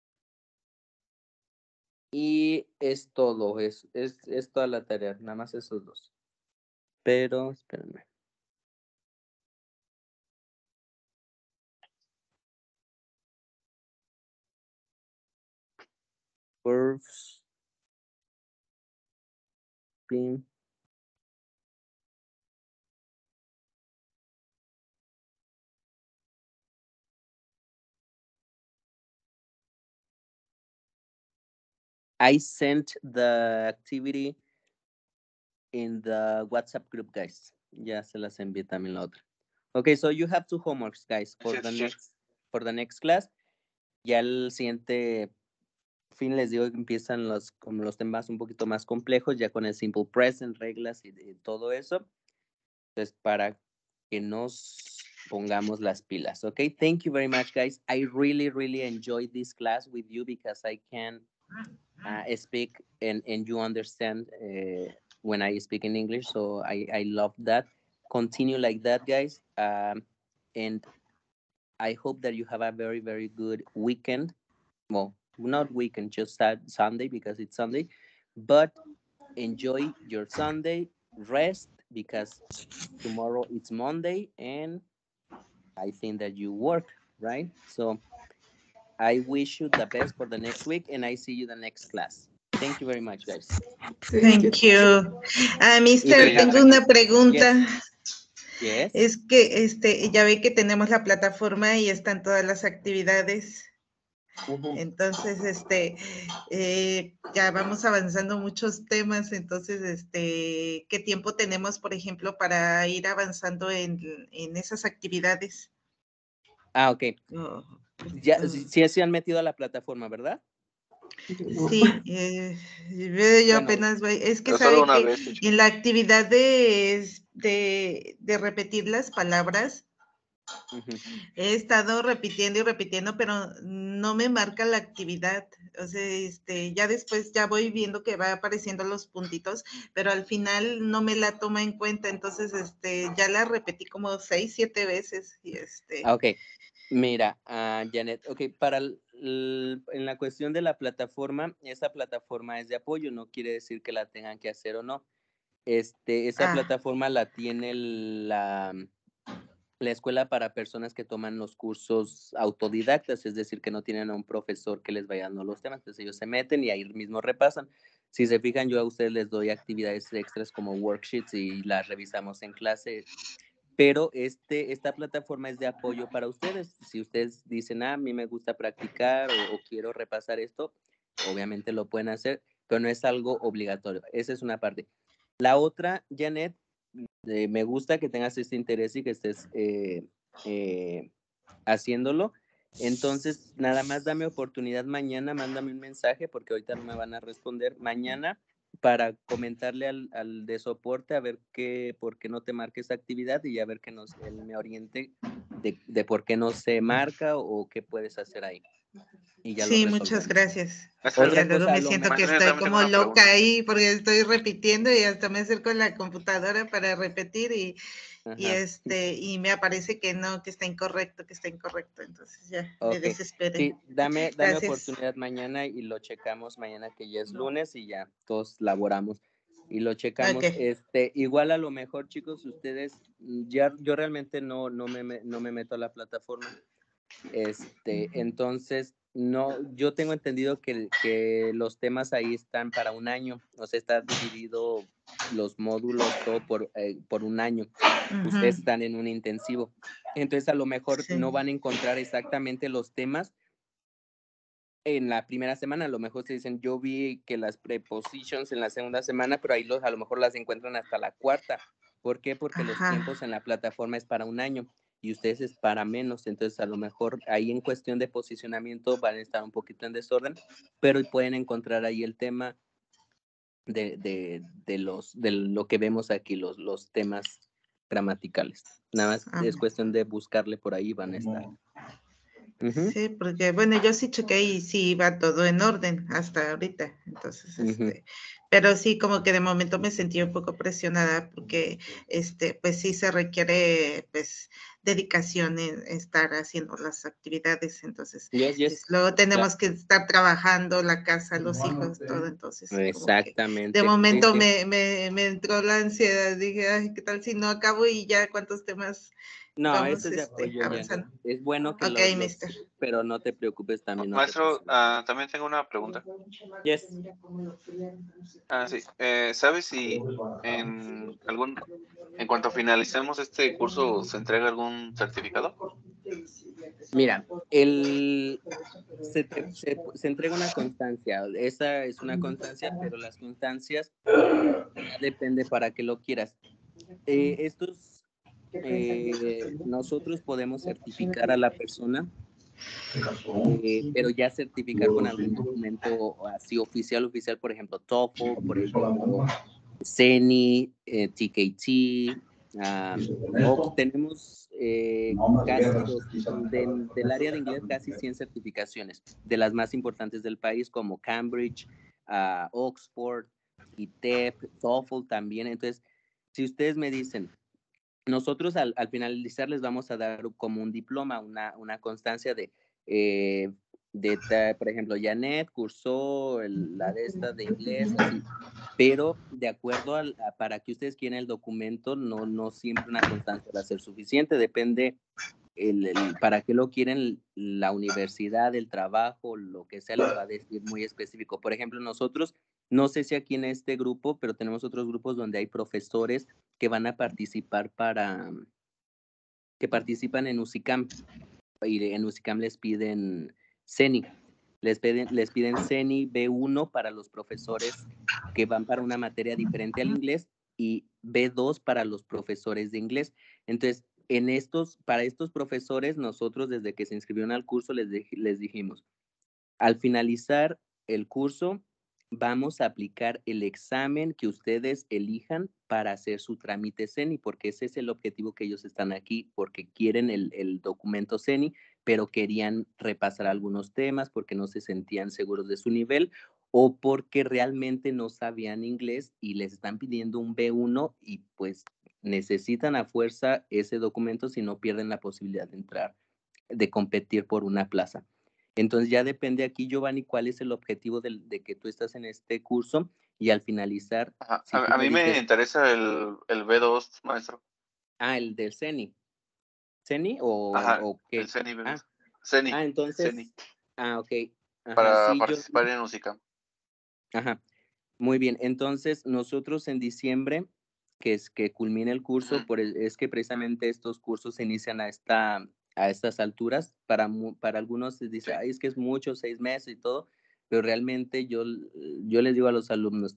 Y es todo, es, es, es toda la tarea, nada más esos dos. Pero, espérenme. Verbs. Pin. I sent the activity in the WhatsApp group, guys. Ya se las envié también la otra. Okay, so you have two homeworks, guys, for Yes, the yes. next for the next class. Ya el siguiente fin les digo que empiezan los como los temas un poquito más complejos, ya con el simple present, reglas y, y todo eso. Entonces, para que nos pongamos las pilas, okay? Thank you very much, guys. I really, really enjoyed this class with you because I can uh, speak and, and you understand uh, when I speak in English. So I, I love that. Continue like that, guys. Um, and I hope that you have a very, very good weekend. Well, not weekend, just sad Sunday because it's Sunday. But enjoy your Sunday. Rest because tomorrow it's Monday and I think that you work, right? So I wish you the best for the next week and I see you the next class. Thank you very much, guys. Thank you. Ah, mister, Sí, ya, tengo thank una you. pregunta. Yes. Es que este, ya ve que tenemos la plataforma y están todas las actividades. Uh-huh. Entonces, este, eh, ya vamos avanzando muchos temas. Entonces, este, ¿qué tiempo tenemos, por ejemplo, para ir avanzando en, en esas actividades? Ah, ok. Oh, Ya, oh. sí, sí se han metido a la plataforma, ¿verdad? Sí, eh, yo Bueno, apenas voy. Es que Pero solo sabe una que vez, teacher. en la actividad de, de, de repetir las palabras, ujú. he estado repitiendo y repitiendo, pero no me marca la actividad. O sea, este, ya después ya voy viendo que va apareciendo los puntitos, pero al final no me la toma en cuenta. Entonces, este, ya la repetí como seis, siete veces. Y este. Ah, ok. Mira, uh, Janet, ok, para el, el, en la cuestión de la plataforma, esa plataforma es de apoyo, no quiere decir que la tengan que hacer o no. Este, esa Ah. plataforma la tiene la, la escuela para personas que toman los cursos autodidactas, es decir, que no tienen a un profesor que les vaya dando los temas, entonces ellos se meten y ahí mismo repasan. Si se fijan, yo a ustedes les doy actividades extras como worksheets y las revisamos en clase, pero este, esta plataforma es de apoyo para ustedes. Si ustedes dicen, ah, a mí me gusta practicar o, o quiero repasar esto, obviamente lo pueden hacer, pero no es algo obligatorio. Esa es una parte. La otra, Janet, eh, me gusta que tengas este interés y que estés eh, eh, haciéndolo. Entonces, nada más dame oportunidad mañana, mándame un mensaje porque ahorita no me van a responder. Mañana para comentarle al, al de soporte a ver qué, por qué no te marca esa actividad y a ver que nos, él me oriente de, de por qué no se marca o, o qué puedes hacer ahí. Y ya Sí, lo muchas resolvemos. gracias. Maestra, Otra Ya luego cosa, a me lo siento que mejor, maestra, yo estoy también tengo como una loca pregunta. ahí porque estoy repitiendo y hasta me acerco a la computadora para repetir y, y ajá, este y me aparece que no, que está incorrecto, que está incorrecto. Entonces ya me ok. desesperé. Sí, dame, dame Gracias. oportunidad mañana y lo checamos mañana que ya es lunes y ya todos laboramos y lo checamos. Ok. Este, igual a lo mejor, chicos, ustedes, ya yo realmente no, no me, me- no me meto a la plataforma. Este, entonces, no, yo tengo entendido que, que los temas ahí están para un año, o sea, está dividido los módulos todo por, eh, por un año. Ujú. Ustedes están en un intensivo. Entonces, a lo mejor Sí. no van a encontrar exactamente los temas en la primera semana. A lo mejor se dicen, yo vi que las prepositions en la segunda semana, pero ahí los, a lo mejor las encuentran hasta la cuarta. ¿Por qué? Porque los Ajá. tiempos en la plataforma es para un año y ustedes es para menos. Entonces, a lo mejor ahí en cuestión de posicionamiento van a estar un poquito en desorden, pero pueden encontrar ahí el tema de, de, de, los, de lo que vemos aquí, los, los temas gramaticales. Nada más Ah. es cuestión de buscarle por ahí, van a estar. Ujú. Sí, porque bueno, yo sí chequé y sí iba todo en orden hasta ahorita. Entonces, Ujú. este, pero sí como que de momento me sentí un poco presionada porque este, pues sí se requiere pues dedicación en estar haciendo las actividades. Entonces, Yes, yes. pues, luego tenemos Claro. que estar trabajando, la casa, los hijos, todo. Entonces, sí, como que Exactamente. de Sí, momento sí. me, me, me entró la ansiedad. Dije, ay, ¿qué tal si no acabo y ya cuántos temas No, vamos eso es de este, apoyo, Jan. avanzando? Es bueno que Ok, los, los- mister. pero no te preocupes también, no te Maestro, presiones. ah, también tengo una pregunta. Yes. Ah, sí. Eh, ¿sabes si en algún, en cuanto finalicemos este curso, se entrega algún certificado? Mira, el, se, te- se- se entrega una constancia. Esa es una constancia, pero las constancias ya depende para que lo quieras. Eh, estos, eh, nosotros podemos certificar a la persona, eh, pero ya certificar con algún documento así oficial, oficial, por ejemplo, TOEFL, por ejemplo, CENI, eh, T K T, um, o tenemos eh, casi dos, de, del área de inglés, casi cien certificaciones, de las más importantes del país, como Cambridge, uh, Oxford, I T E P, TOEFL también. Entonces, si ustedes me dicen, nosotros al, al finalizar les vamos a dar como un diploma, una, una constancia de, eh, de ta- por ejemplo, Janet cursó el- la de esta de inglés, así, pero de acuerdo al, a, para que ustedes quieran el documento, no, no siempre una constancia va a ser suficiente, depende el, el, para qué lo quieren la universidad, el trabajo, lo que sea, les va a decir muy específico. Por ejemplo, nosotros, no sé si aquí en este grupo, pero tenemos otros grupos donde hay profesores que van a participar para, que participan en U S I C A M, y en U S I C A M les piden CENI, les piden, les piden CENI B uno para los profesores que van para una materia diferente al inglés y B dos para los profesores de inglés. Entonces, en estos, para estos profesores, nosotros desde que se inscribieron al curso les, de, les dijimos, al finalizar el curso, vamos a aplicar el examen que ustedes elijan para hacer su trámite CENI, porque ese es el objetivo que ellos están aquí, porque quieren el, el documento CENI, pero querían repasar algunos temas porque no se sentían seguros de su nivel o porque realmente no sabían inglés y les están pidiendo un B uno y pues necesitan a fuerza ese documento si no pierden la posibilidad de entrar, de competir por una plaza. Entonces ya depende aquí, Giovanni, cuál es el objetivo del, de que tú estás en este curso y al finalizar, Ajá. si A, tú a me mí me dices, interesa el, el B dos, maestro. ah, el del CENI, ¿CENI o, Ajá, o el qué? CENI B dos. Ah, CENI, ah, CENI, entonces, ah, ok, ajá, para sí, yo, participar en U S I C A M. ajá, muy bien. Entonces nosotros en diciembre, que es que culmina el curso, Ujú. por el, es que precisamente estos cursos se inician a esta a estas alturas. Para, para algunos se dice, Sí. ay, es que es mucho, seis meses y todo, pero realmente yo, yo les digo a los alumnos,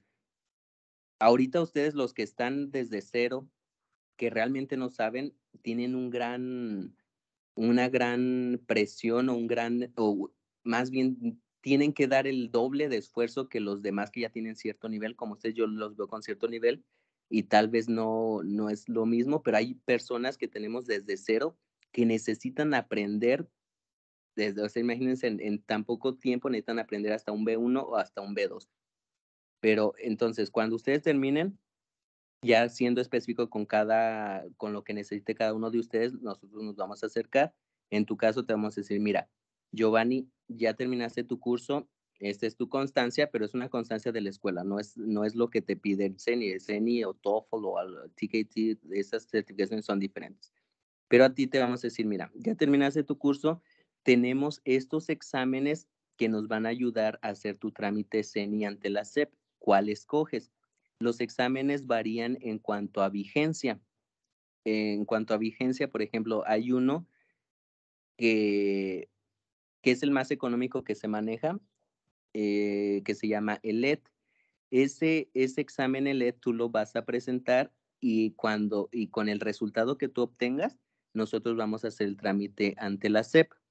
ahorita ustedes los que están desde cero, que realmente no saben, tienen un gran, una gran presión o un gran, o más bien tienen que dar el doble de esfuerzo que los demás que ya tienen cierto nivel, como ustedes yo los veo con cierto nivel y tal vez no, no es lo mismo, pero hay personas que tenemos desde cero que necesitan aprender, desde, o sea, imagínense, en, en tan poco tiempo necesitan aprender hasta un B uno o hasta un B dos. Pero entonces, cuando ustedes terminen, ya siendo específico con cada, con lo que necesite cada uno de ustedes, nosotros nos vamos a acercar. En tu caso te vamos a decir, mira, Giovanni, ya terminaste tu curso, esta es tu constancia, pero es una constancia de la escuela, no es, no es lo que te pide el CENI, el CENI o TOEFL o el T K T, esas certificaciones son diferentes. Pero a ti te vamos a decir, mira, ya terminaste tu curso, tenemos estos exámenes que nos van a ayudar a hacer tu trámite CENI ante la S E P. ¿Cuál escoges? Los exámenes varían en cuanto a vigencia. En cuanto a vigencia, por ejemplo, hay uno que, que es el más económico que se maneja, eh, que se llama el E L E T. Ese, ese examen el E L E T tú lo vas a presentar y, cuando, y con el resultado que tú obtengas, nosotros vamos a hacer el trámite ante la S E P.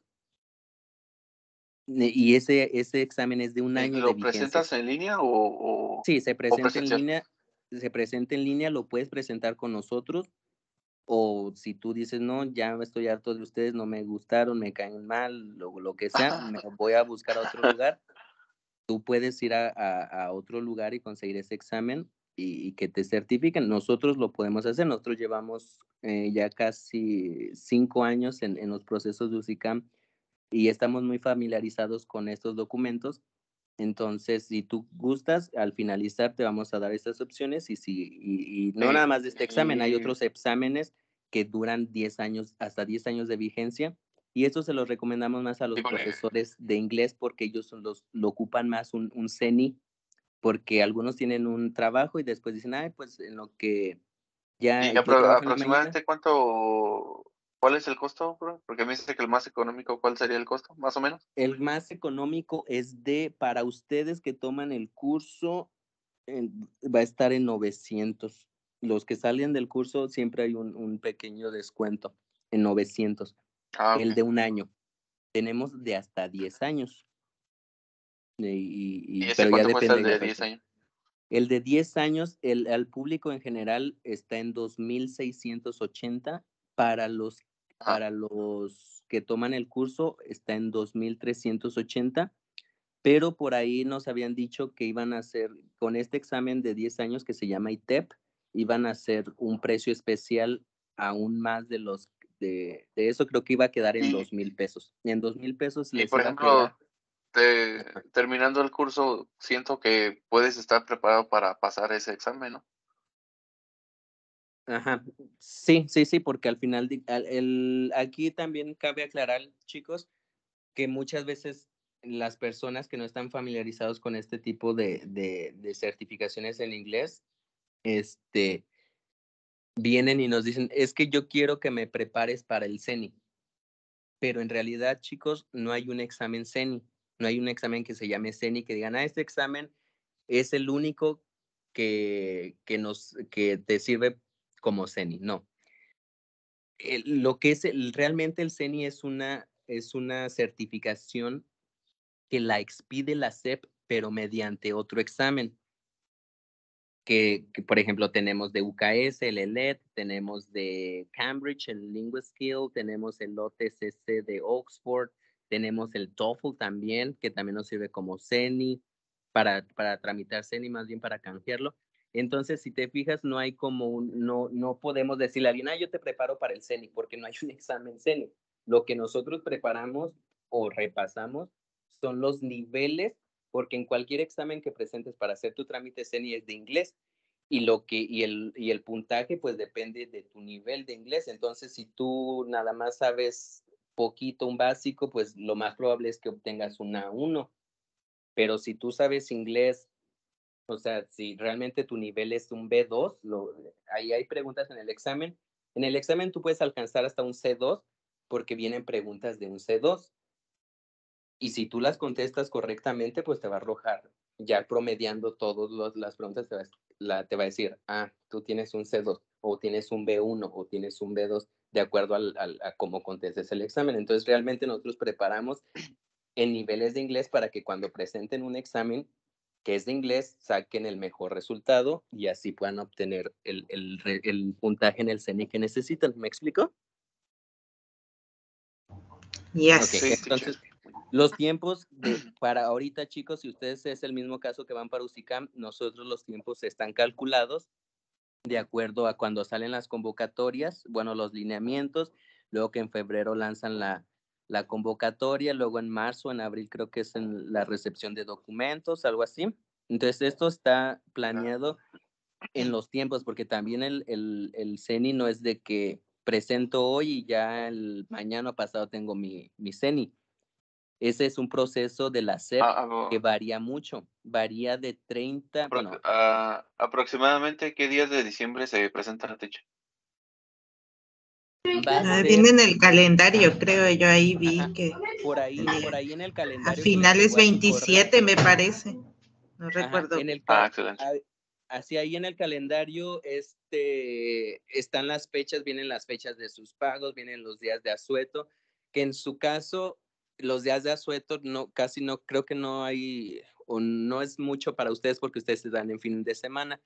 Y ese, ese examen es de un año de ¿Lo vigencia. presentas en línea o, o Sí, se o presenta en presencial? línea, se presenta en línea, lo puedes presentar con nosotros o si tú dices, no, ya estoy harto de ustedes, no me gustaron, me caen mal, lo, lo que sea, me voy a buscar a otro lugar, tú puedes ir a, a, a otro lugar y conseguir ese examen y, y que te certifiquen. Nosotros lo podemos hacer, nosotros llevamos eh, ya casi cinco años en, en los procesos de U S I C A M y estamos muy familiarizados con estos documentos. Entonces, si tú gustas, al finalizar te vamos a dar estas opciones y, si, y, y no Sí, nada más de este examen, hay y- otros exámenes que duran diez años, hasta diez años de vigencia, y eso se los recomendamos más a los Híjole. profesores de inglés porque ellos son los, lo ocupan más un, un CENI, porque algunos tienen un trabajo y después dicen, ay, pues en lo que ya ¿Y yo apro- trabajo en la mañana. aproximadamente cuánto, cuál es el costo, bro? Porque me dice que el más económico, ¿cuál sería el costo, más o menos? El más económico es de, para ustedes que toman el curso, en- va a estar en novecientos. Los que salen del curso siempre hay un, un pequeño descuento en novecientos. Ah, El ok. de un año. Tenemos de hasta diez años. Y, y- ¿Y y- ese pero ya cuánto cuesta depende el de la de diez persona. años? El de diez años, el, al público en general está en dos mil seiscientos ochenta. Para los, Ajá. para los que toman el curso está en dos mil trescientos ochenta. Pero por ahí nos habían dicho que iban a hacer, con este examen de diez años que se llama I T E P, iban a hacer un precio especial aún más de los, de, de eso creo que iba a quedar en Y, dos mil pesos. En dos mil pesos y les por iba a quedar. ejemplo, te- terminando el curso, siento que puedes estar preparado para pasar ese examen, ¿no? Ajá, sí, sí, sí, porque al final, di- al- el, aquí también cabe aclarar, chicos, que muchas veces las personas que no están familiarizados con este tipo de, de, de certificaciones en inglés, este, vienen y nos dicen, es que yo quiero que me prepares para el CENI, pero en realidad, chicos, no hay un examen CENI, no hay un examen que se llame CENI, que digan, ah, este examen es el único que, que, nos, que te sirve como CENI, no. El, lo que es el, realmente el CENI es una, es una certificación que la expide la S E P, pero mediante otro examen. Que, que, por ejemplo, tenemos de U K S, el E L E T, tenemos de Cambridge, el LinguaSkill, tenemos el O T C C de Oxford, tenemos el TOEFL también, que también nos sirve como CENI, para, para tramitar CENI, más bien para canjearlo. Entonces, si te fijas, no hay como un, no, no podemos decirle a alguien, ah, yo te preparo para el CENI, porque no hay un examen CENI. Lo que nosotros preparamos o repasamos son los niveles, porque en cualquier examen que presentes para hacer tu trámite CENI es de inglés, y lo que y el y el puntaje pues depende de tu nivel de inglés. Entonces, si tú nada más sabes poquito, un básico, pues lo más probable es que obtengas una A uno. Pero si tú sabes inglés, o sea, si realmente tu nivel es un B dos, lo, ahí hay preguntas en el examen. En el examen tú puedes alcanzar hasta un C dos porque vienen preguntas de un C dos. Y si tú las contestas correctamente, pues te va a arrojar, ya promediando todas las preguntas, te va, la, te va a decir, ah, tú tienes un C dos, o tienes un B uno, o tienes un B dos, de acuerdo al, al, a cómo contestes el examen. Entonces, realmente nosotros preparamos en niveles de inglés para que cuando presenten un examen que es de inglés, saquen el mejor resultado y así puedan obtener el, el, el puntaje en el CENI que necesitan. ¿Me explico? Yes. Ok, Sí, entonces, teacher. los tiempos de, para ahorita, chicos, si ustedes es el mismo caso que van para U S I C A M, nosotros los tiempos están calculados de acuerdo a cuando salen las convocatorias, bueno, los lineamientos, luego que en febrero lanzan la, la convocatoria, luego en marzo, en abril creo que es en la recepción de documentos, algo así. Entonces, esto está planeado en los tiempos, porque también el, el, el CENI no es de que presento hoy y ya el mañana pasado tengo mi, mi CENI. Ese es un proceso de la S E P Ah, ah, que varía mucho, varía de treinta, apro- bueno, ah, aproximadamente qué días de diciembre se presenta la teacher. va a Ah, ser, viene en el calendario, creo yo, ahí vi ajá, que por ahí, por ahí en el a calendario que les finales llegó a su correo, veintisiete, me parece. No ajá, recuerdo. en el, Ah, ca- excelente. a- así ahí en el calendario, este, están las fechas, vienen las fechas de sus pagos, vienen los días de asueto, que en su caso, los días de asueto no, casi no, creo que no hay, o no es mucho para ustedes porque ustedes se dan en fin de semana.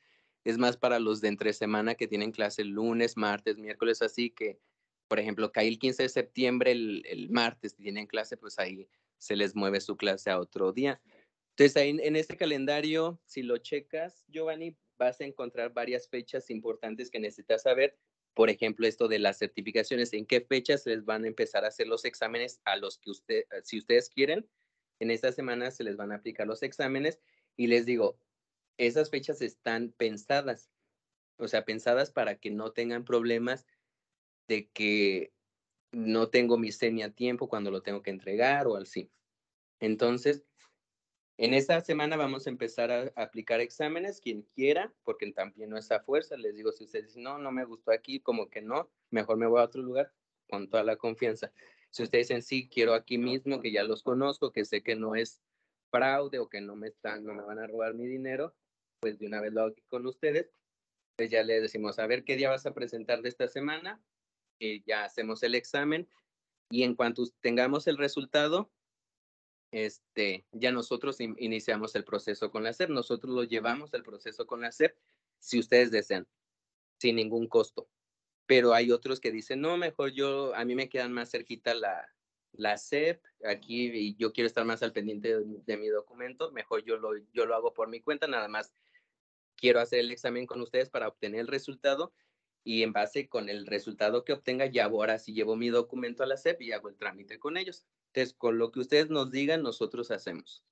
es más para los de entre semana que tienen clase el lunes, martes, miércoles, así que, por ejemplo, cae el quince de septiembre, el, el martes tienen clase, pues ahí se les mueve su clase a otro día. Entonces, ahí en este calendario, si lo checas, Giovanni, vas a encontrar varias fechas importantes que necesitas saber. Por ejemplo, esto de las certificaciones, en qué fechas les van a empezar a hacer los exámenes a los que usted, si ustedes quieren, en esta semana se les van a aplicar los exámenes y les digo, esas fechas están pensadas, o sea, pensadas para que no tengan problemas de que no tengo mi semi a tiempo cuando lo tengo que entregar o así. Entonces, en esta semana vamos a empezar a aplicar exámenes, quien quiera, porque también no es a fuerza. Les digo, si ustedes dicen, no, no me gustó aquí, como que no, mejor me voy a otro lugar, con toda la confianza. Si ustedes dicen, sí, quiero aquí mismo, que ya los conozco, que sé que no es fraude o que no me están, no me van a robar mi dinero, pues de una vez lo hago aquí con ustedes. Pues ya les decimos, a ver qué día vas a presentar de esta semana, y ya hacemos el examen, y en cuanto tengamos el resultado, Este, ya nosotros in, iniciamos el proceso con la S E P. Nosotros lo llevamos el proceso con la S E P, si ustedes desean, sin ningún costo. Pero hay otros que dicen, no, mejor yo, a mí me quedan más cerquita la, la S E P, aquí y yo quiero estar más al pendiente de, de mi documento, mejor yo lo, yo lo hago por mi cuenta, nada más quiero hacer el examen con ustedes para obtener el resultado y en base con el resultado que obtenga, ya ahora sí llevo mi documento a la S E P y hago el trámite con ellos. Entonces, con lo que ustedes nos digan, nosotros hacemos.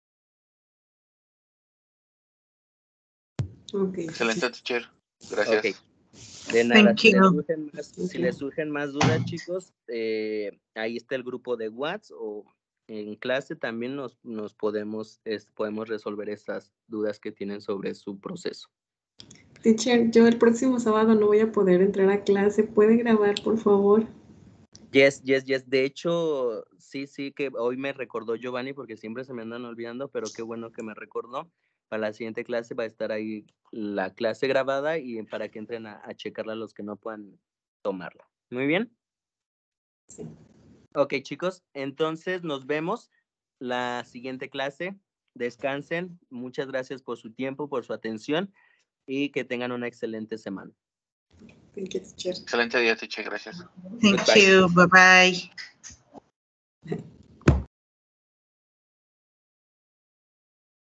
Okay. Excelente, teacher. Gracias. Okay. De nada, Thank si les, you. surgen más, Okay. si les surgen más dudas, chicos, eh, ahí está el grupo de WhatsApp o en clase también nos, nos podemos, es, podemos resolver esas dudas que tienen sobre su proceso. Teacher, yo el próximo sábado no voy a poder entrar a clase. ¿Puede grabar, por favor? Yes, yes, yes. De hecho, sí, sí, que hoy me recordó Giovanni porque siempre se me andan olvidando, pero qué bueno que me recordó. Para la siguiente clase va a estar ahí la clase grabada y para que entren a, a checarla los que no puedan tomarla. Muy bien. Sí. Ok, chicos, entonces nos vemos la siguiente clase. Descansen. Muchas gracias por su tiempo, por su atención y que tengan una excelente semana. Thank you, teacher. Excelente día, teacher. Gracias. Thank Goodbye. you. Bye bye.